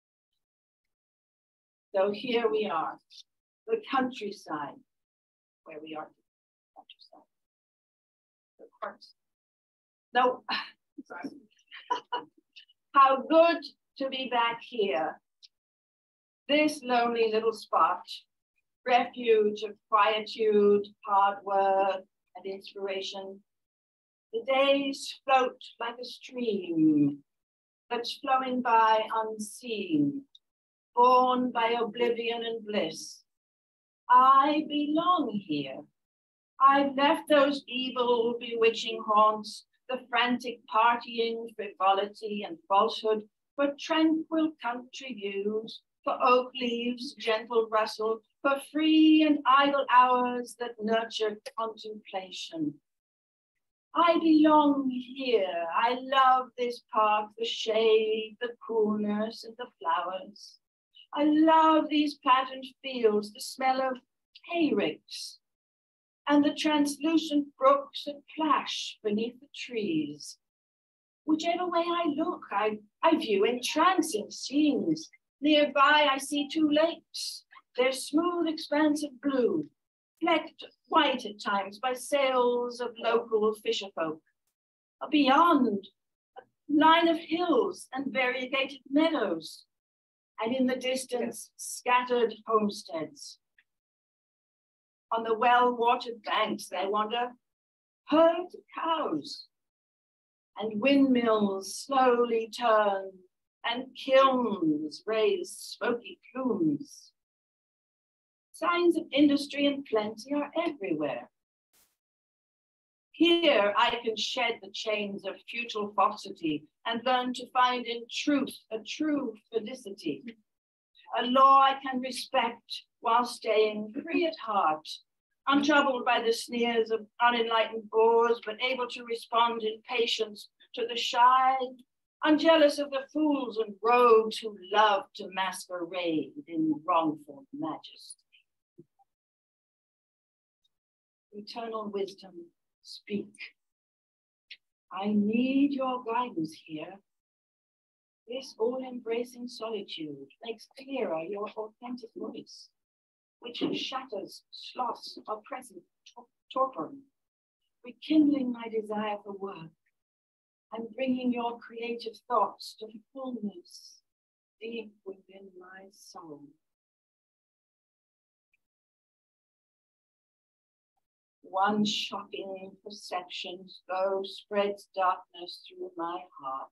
So here we are, the countryside, where we are, countryside. The parts. No, sorry. How good to be back here. This lonely little spot, refuge of quietude, hard work, and inspiration. The days float like a stream that's flowing by unseen, born by oblivion and bliss. I belong here. I've left those evil, bewitching haunts, the frantic partying, frivolity, and falsehood, for tranquil country views, for oak leaves, gentle rustle, for free and idle hours that nurture contemplation. I belong here. I love this park, the shade, the coolness, and the flowers. I love these patterned fields, the smell of hay ricks, and the translucent brooks that plash beneath the trees. Whichever way I look, I view entrancing scenes. Nearby, I see two lakes, their smooth expanse of blue, flecked white at times by sails of local fisherfolk. Beyond, a line of hills and variegated meadows, and in the distance, scattered homesteads. On the well-watered banks, they wander herds of cows, and windmills slowly turn, and kilns raise smoky plumes. Signs of industry and plenty are everywhere. Here I can shed the chains of futile falsity and learn to find in truth a true felicity, a law I can respect while staying free at heart, untroubled by the sneers of unenlightened bores, but able to respond in patience to the shy, unjealous of the fools and rogues who love to masquerade in wrongful majesty. Eternal wisdom, speak. I need your guidance here. This all-embracing solitude makes clearer your authentic voice, which shatters sloth's oppressive torpor, rekindling my desire for work and bringing your creative thoughts to fullness deep within my soul. One shocking perception, though, spreads darkness through my heart.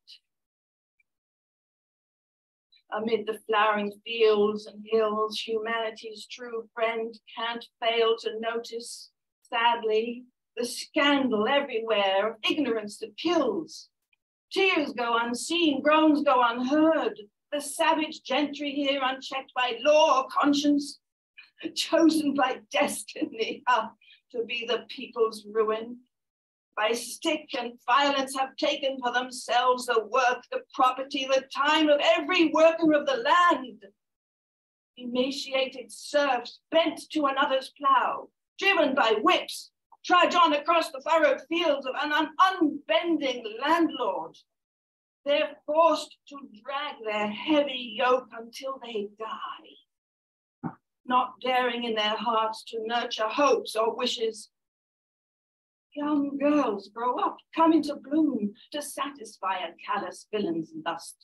Amid the flowering fields and hills, humanity's true friend can't fail to notice, sadly, the scandal everywhere of ignorance that kills. Tears go unseen, groans go unheard. The savage gentry here, unchecked by law or conscience, chosen by destiny to be the people's ruin. By stick and violence have taken for themselves the work, the property, the time of every worker of the land. Emaciated serfs bent to another's plow, driven by whips, trudge on across the furrowed fields of an unbending landlord. They're forced to drag their heavy yoke until they die, not daring in their hearts to nurture hopes or wishes. Young girls grow up, come into bloom to satisfy a callous villain's lust.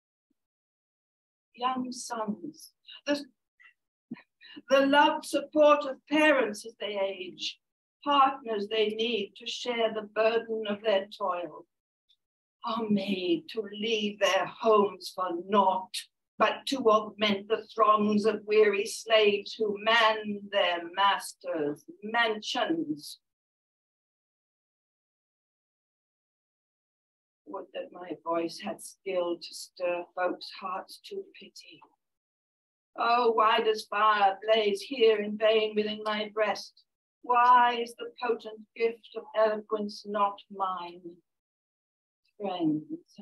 Young sons, the loved support of parents as they age, partners they need to share the burden of their toil. are made to leave their homes for naught, but to augment the throngs of weary slaves who man their masters' mansions. Would that my voice had skill to stir folks' hearts to pity. Oh, why does fire blaze here in vain within my breast? Why is the potent gift of eloquence not mine? Friends,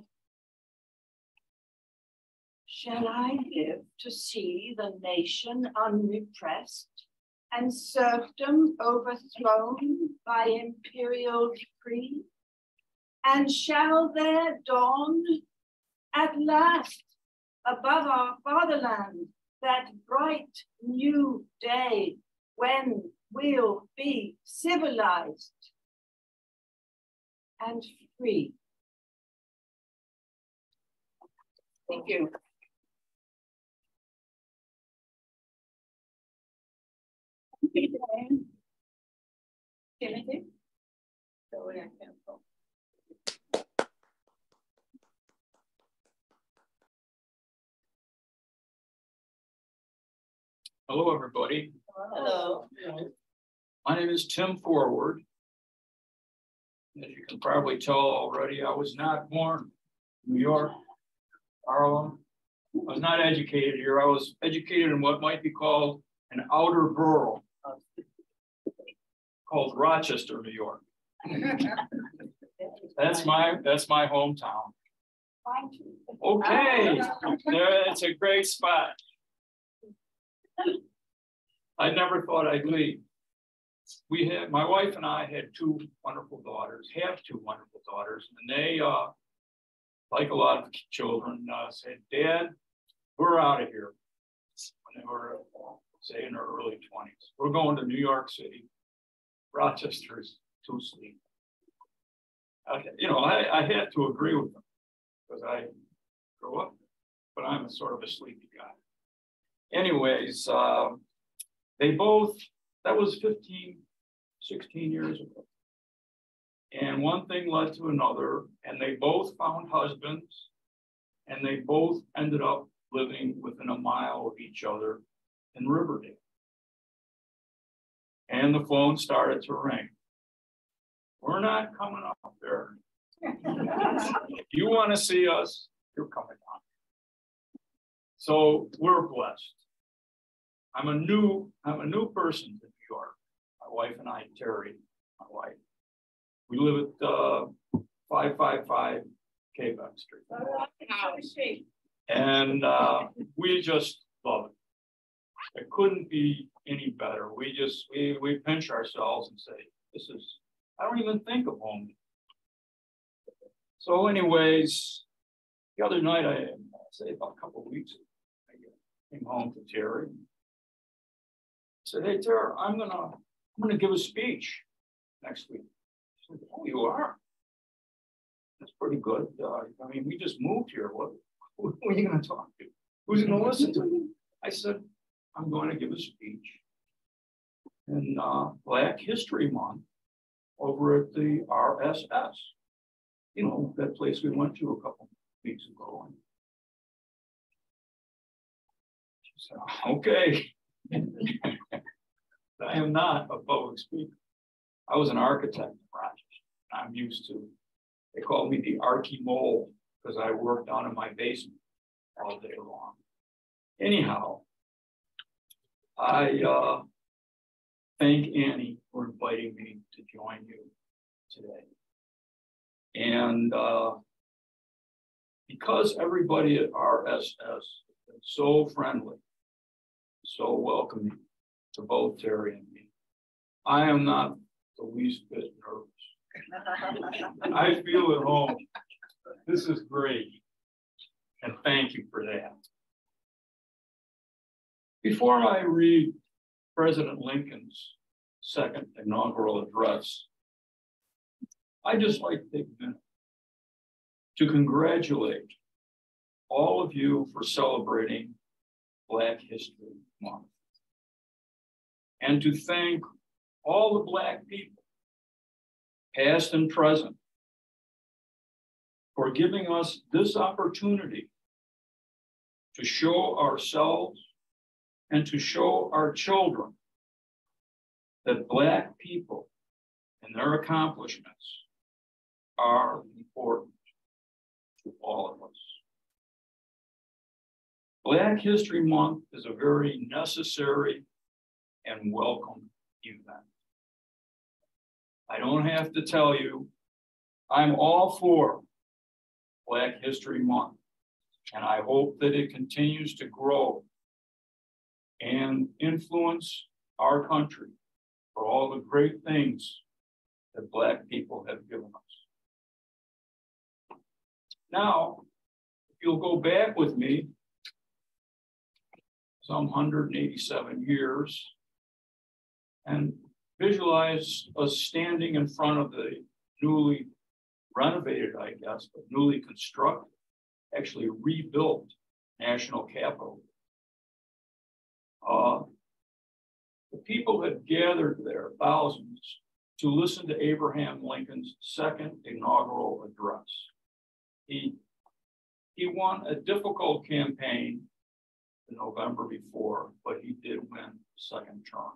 shall I live to see the nation unrepressed and serfdom overthrown by imperial decree? And shall there dawn at last above our fatherland that bright new day when we'll be civilized and free? Thank you. Timothy? So I can't go. Hello, everybody. Hello. My name is Tim Forward. As you can probably tell already, I was not born in New York, Harlem. I was not educated here. I was educated in what might be called an outer borough called Rochester, New York. That's my hometown. Okay, it's a great spot. I never thought I'd leave. My wife and I had two wonderful daughters, and they, like a lot of children, said, "Dad, we're out of here." When they were, say, in their early 20s. We're going to New York City. Rochester's too sleepy. I had to agree with them because I grew up, but I'm a sort of a sleepy guy. Anyways, they both, that was 15, 16 years ago. And one thing led to another, and they both found husbands, and they both ended up living within a mile of each other in Riverdale. And the phone started to ring. We're not coming up there. If you want to see us, you're coming on. So we're blessed. I'm a new person in New York. My wife and I, Terry, my wife. We live at 555 Quebec Street. And we just love it. It couldn't be any better. We pinch ourselves and say, I don't even think of home. So anyways, the other night, I say about a couple of weeks ago, I came home to Terry. I said, "Hey, Terry, I'm gonna give a speech next week." She said, "Oh, you are? That's pretty good. We just moved here. Who are you gonna talk to? Who's gonna listen to you?" I said, "I'm going to give a speech in Black History Month over at the RSS. That place we went to a couple weeks ago." And she said, "Okay." I am not a public speaker. I was an architect in Rochester. I'm used to, they call me the Archie Mole because I worked down in my basement all day long. Anyhow, I thank Annie for inviting me to join you today. And because everybody at RSS has been so friendly, so welcoming to both Terry and me, I am not the least bit nervous. I feel at home. This is great. And thank you for that. Before I read President Lincoln's second inaugural address, I'd just like to take a minute to congratulate all of you for celebrating Black History Month, and to thank all the Black people, past and present, for giving us this opportunity to show ourselves and to show our children that Black people and their accomplishments are important to all of us. Black History Month is a very necessary and welcome event. I don't have to tell you, I'm all for Black History Month, and I hope that it continues to grow and influence our country for all the great things that Black people have given us. Now, if you'll go back with me some 187 years and visualize us standing in front of the newly renovated, I guess, but newly constructed, actually rebuilt National Capitol. The people had gathered there, thousands, to listen to Abraham Lincoln's second inaugural address. He won a difficult campaign the November before, but he did win the second term.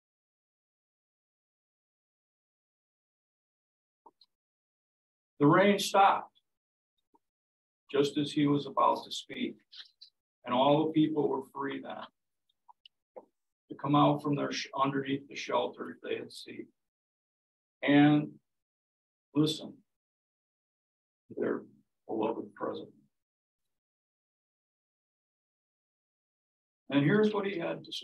The rain stopped just as he was about to speak, and all the people were free then to come out from their underneath the shelter they had seen and listen to their beloved president. And here's what he had to say.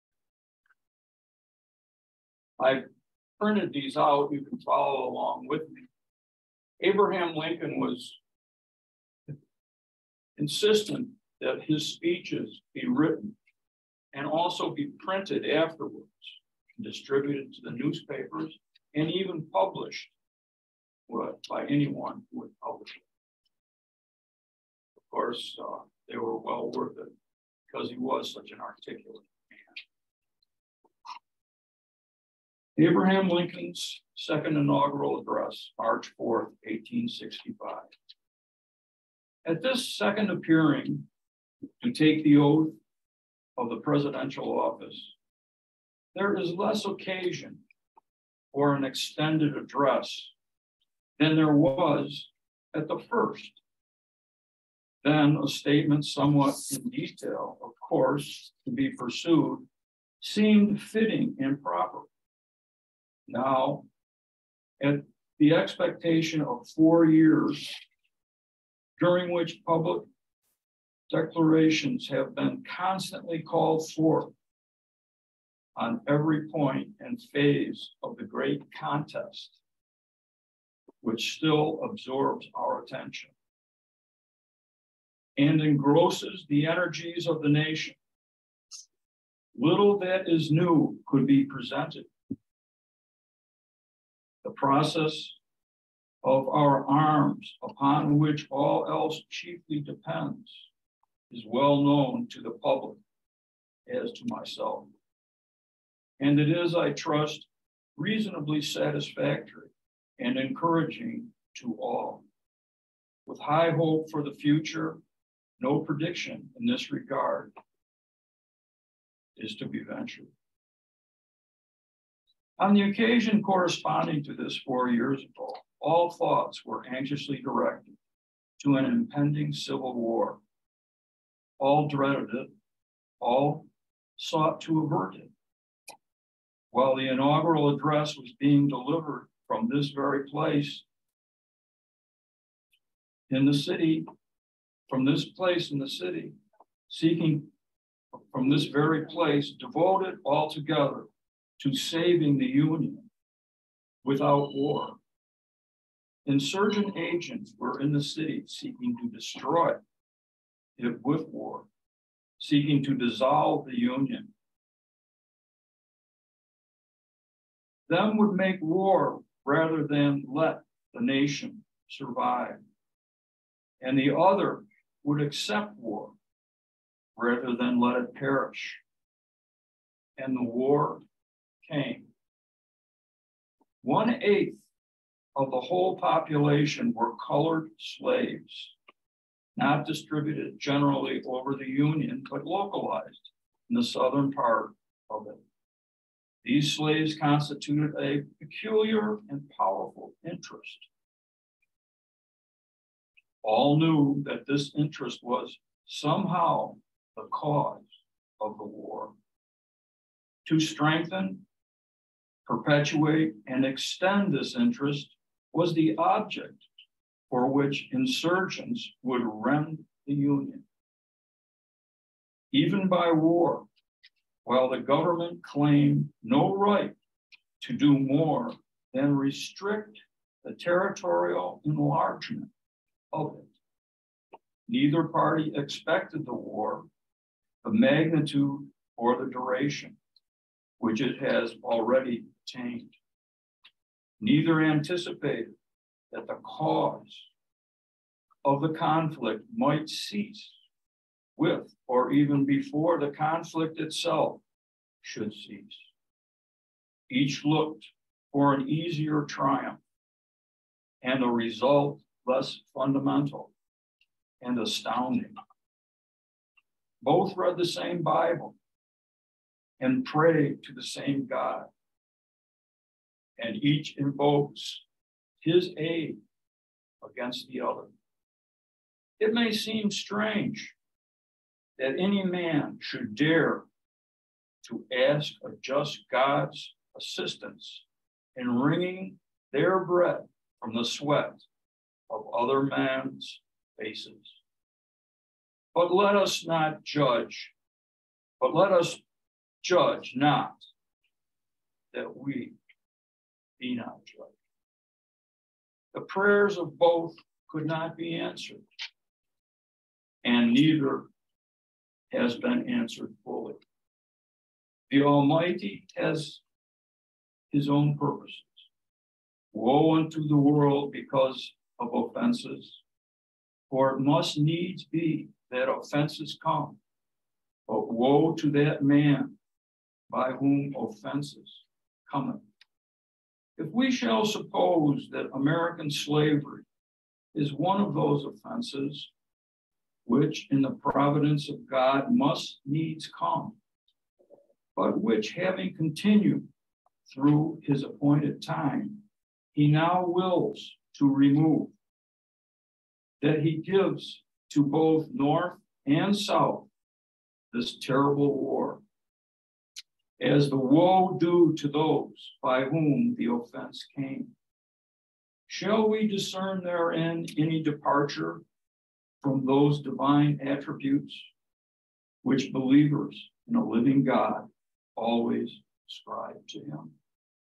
I printed these out. You can follow along with me. Abraham Lincoln was insistent that his speeches be written and also be printed afterwards, and distributed to the newspapers, and even published by anyone who would publish it. Of course, they were well worth it because he was such an articulate man. Abraham Lincoln's second inaugural address, March 4th, 1865. At this second appearing to take the oath of the presidential office, there is less occasion for an extended address than there was at the first. Then a statement somewhat in detail, of course, to be pursued, seemed fitting and proper. Now, at the expectation of 4 years, during which public declarations have been constantly called forth on every point and phase of the great contest, which still absorbs our attention and engrosses the energies of the nation. Little that is new could be presented. The process of our arms, upon which all else chiefly depends, is well known to the public as to myself. And it is, I trust, reasonably satisfactory and encouraging to all. With high hope for the future, no prediction in this regard is to be ventured. On the occasion corresponding to this 4 years ago, all thoughts were anxiously directed to an impending civil war. All dreaded it, all sought to avert it. While the inaugural address was being delivered from this very place in the city, seeking from this very place, devoted altogether to saving the Union without war. Insurgent agents were in the city seeking to destroy it with war, seeking to dissolve the Union. Them would make war rather than let the nation survive. And the other would accept war rather than let it perish. And the war came. 1/8 of the whole population were colored slaves, not distributed generally over the Union, but localized in the southern part of it. These slaves constituted a peculiar and powerful interest. All knew that this interest was somehow the cause of the war. To strengthen, perpetuate, and extend this interest was the object for which insurgents would rend the Union. Even by war, while the government claimed no right to do more than restrict the territorial enlargement of it. Neither party expected the war, the magnitude, or the duration, which it has already attained. Neither anticipated that the cause of the conflict might cease with or even before the conflict itself should cease. Each looked for an easier triumph and a result less fundamental and astounding. Both read the same Bible and prayed to the same God, and each invokes his aid against the other. It may seem strange that any man should dare to ask a just God's assistance in wringing their bread from the sweat of other men's faces. But let us judge not that we be not judged. The prayers of both could not be answered, and neither has been answered fully. The Almighty has his own purposes. Woe unto the world because of offenses, for it must needs be that offenses come. But woe to that man by whom offenses cometh. If we shall suppose that American slavery is one of those offenses, which in the providence of God must needs come, but which having continued through his appointed time, he now wills to remove, that he gives to both North and South this terrible war, as the woe due to those by whom the offense came. Shall we discern therein any departure from those divine attributes which believers in a living God always ascribe to him?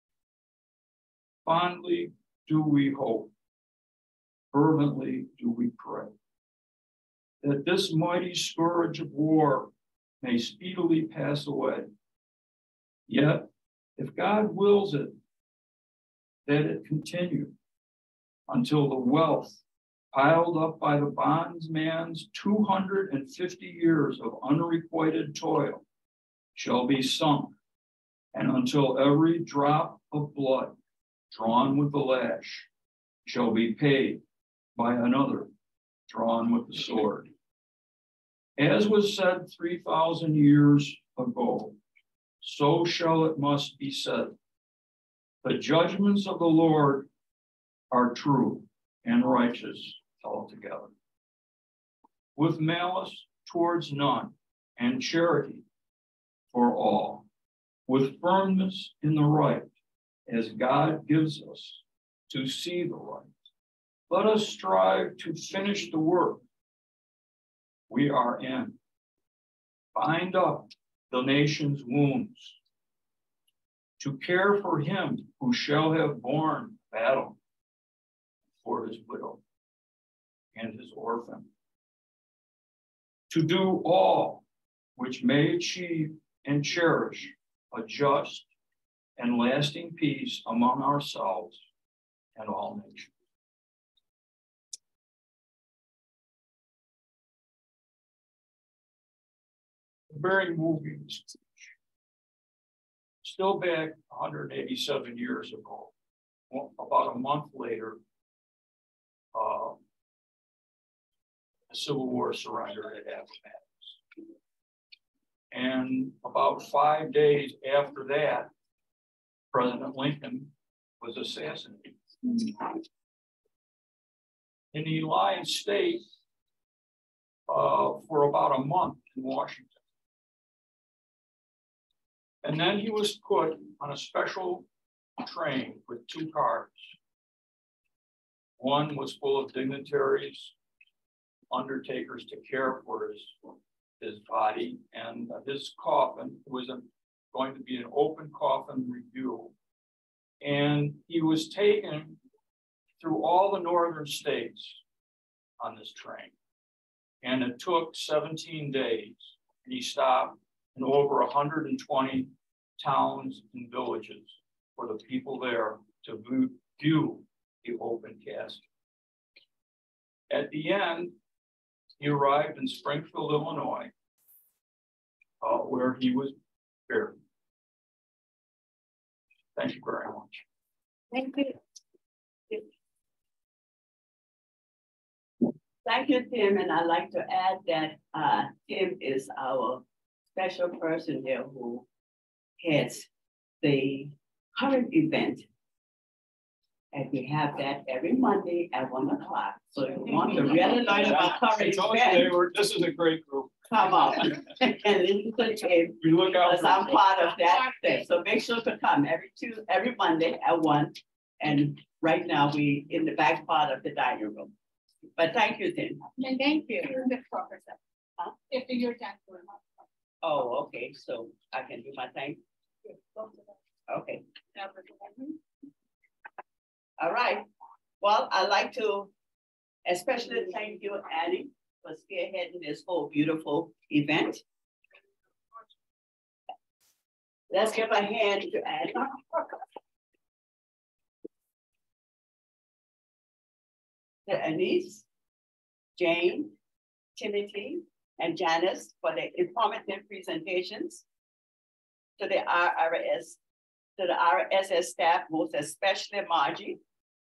Fondly do we hope, fervently do we pray, that this mighty scourge of war may speedily pass away. Yet, if God wills it, that it continue until the wealth piled up by the bondsman's 250 years of unrequited toil shall be sunk, and until every drop of blood drawn with the lash shall be paid by another drawn with the sword. As was said 3,000 years ago, so shall it must be said. The judgments of the Lord are true and righteous altogether, with malice towards none, and charity for all, with firmness in the right, as God gives us to see the right. Let us strive to finish the work we are in. Bind up the nation's wounds, to care for him who shall have borne battle for his widow and his orphan, to do all which may achieve and cherish a just and lasting peace among ourselves and all nations. Very moving speech. Still back 187 years ago, well, about a month later, the Civil War surrendered at Ageless. And about 5 days after that, President Lincoln was assassinated. And he lie in state for about a month in Washington. And then he was put on a special train with 2 cars. One was full of dignitaries, undertakers to care for his body, and his coffin was going to be an open coffin review. And he was taken through all the northern states on this train. And it took 17 days. And he stopped in over 120 towns and villages for the people there to view the open casket. At the end, he arrived in Springfield, Illinois, where he was buried. Thank you very much. Thank you. Thank you, Tim. And I'd like to add that Tim is our special person here who heads the current event. And we have that every Monday at 1 o'clock. So if you want to really learn about current event, This is a great group. come on and listen to Tim. We look out Because I'm part of that thing. So make sure to come every Monday at 1. And right now we in the back part of the dining room. But thank you, Tim. And thank you. Huh? After your time. Oh, okay. So I can do my thing. Okay. All right. Well, I'd like to especially thank you, Annie, for spearheading this whole beautiful event. Let's give a hand to Annie. To Anise, Jane, Timothy, and Janice for the informative presentations. To the RSS staff, most especially Margie,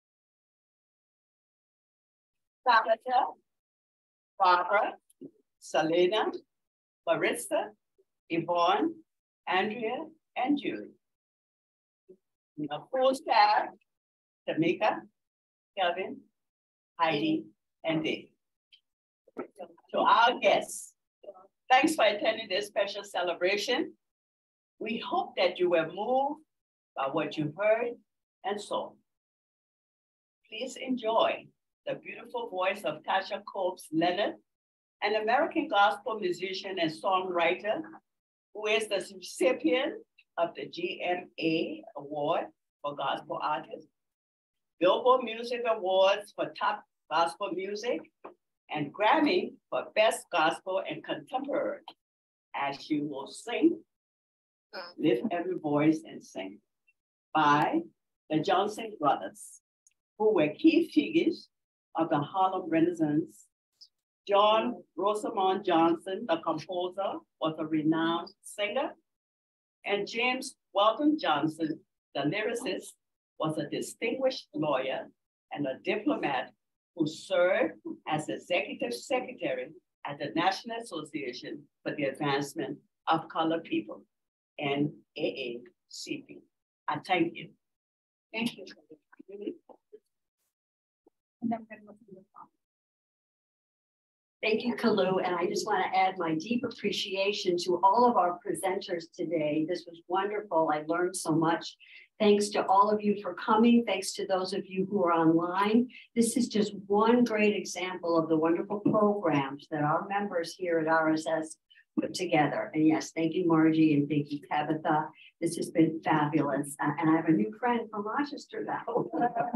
Tabitha, Barbara, Selena, Marissa, Yvonne, Andrea, and Julie. A full staff, Tamika, Kelvin, Heidi, and Dave. To our guests, thanks for attending this special celebration. We hope that you were moved by what you heard and saw. Please enjoy the beautiful voice of Tasha Copes Leonard, an American gospel musician and songwriter who is the recipient of the GMA Award for Gospel Artists, Billboard Music Awards for Top Gospel Music, and Grammy for Best Gospel and Contemporary, as she will sing, Lift Every Voice and Sing, by the Johnson Brothers, who were key figures of the Harlem Renaissance. John Rosamond Johnson, the composer, was a renowned singer, and James Weldon Johnson, the lyricist, was a distinguished lawyer and a diplomat who served as executive secretary at the National Association for the Advancement of Colored People, NAACP. I thank you. Thank you. Thank you, Kalu, and I just want to add my deep appreciation to all of our presenters today. This was wonderful. I learned so much. Thanks to all of you for coming. Thanks to those of you who are online. This is just one great example of the wonderful programs that our members here at RSS put together. And yes, thank you, Margie, and thank you, Tabitha. This has been fabulous. And I have a new friend from Rochester now.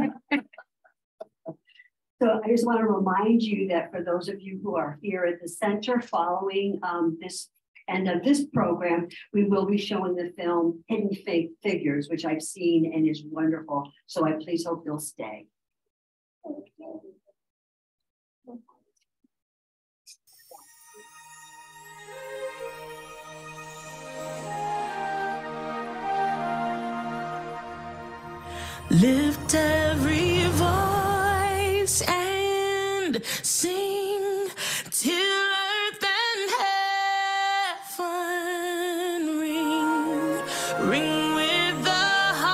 So I just want to remind you that for those of you who are here at the center following this end of this program, we will be showing the film Hidden Figures, which I've seen and is wonderful. So I please hope you'll stay. Lift lift every voice and sing till earth and heaven ring with the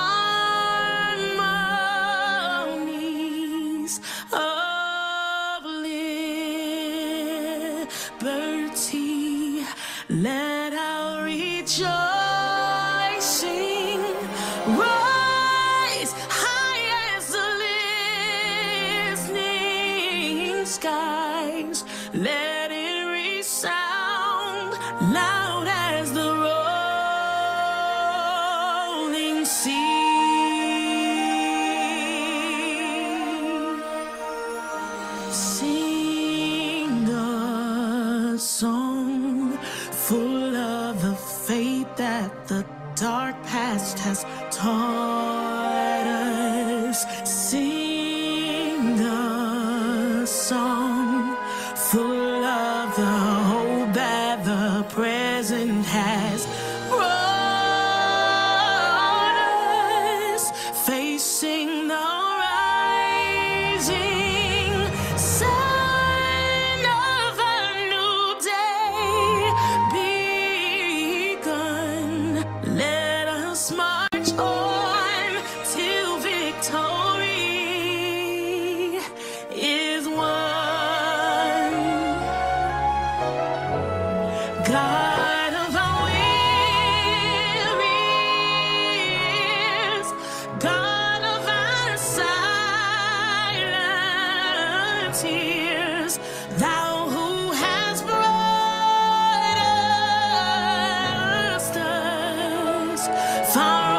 harmonies of liberty. Let our rejoicing rise high as the listening skies. Let it resound loud as the rolling sea. Sing a song full of the faith that the dark past has taught us. Sing a song full of the hope that the present has brought us. Facing the rising sun of a new day begun. Let us march on till victory is won. God of our wearies, God of our silent tears, thou who has brought us thus far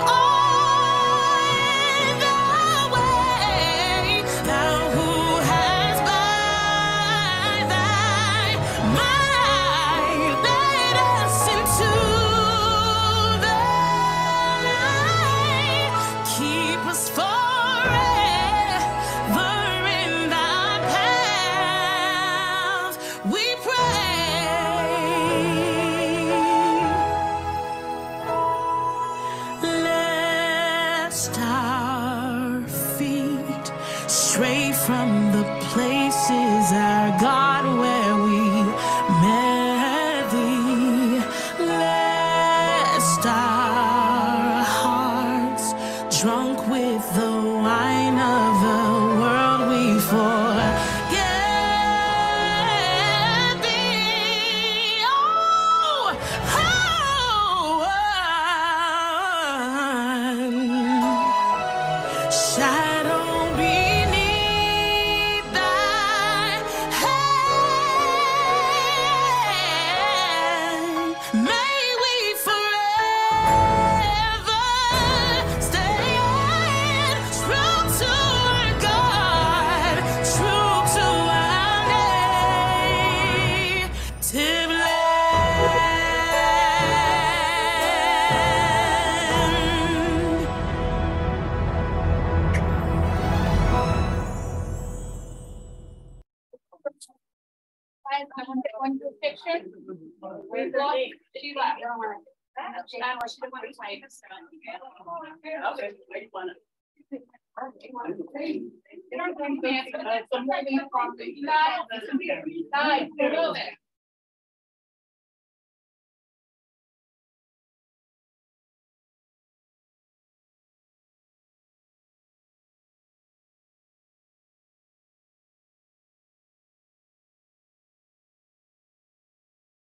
on the way, thou who has by thy might led us into the light. Keep us forever in thy path, we pray. Lest our feet stray from the places, our God, where we met thee. Lest our hearts, drunk with the wine of the world, we forget thee. Oh, shadow beneath thy hand, may we forever stand true to our God, true to our native land. Guys, I want to get one good picture. We blocked. She left. She didn't want to play this. Okay, where you wanna? Guys, go there.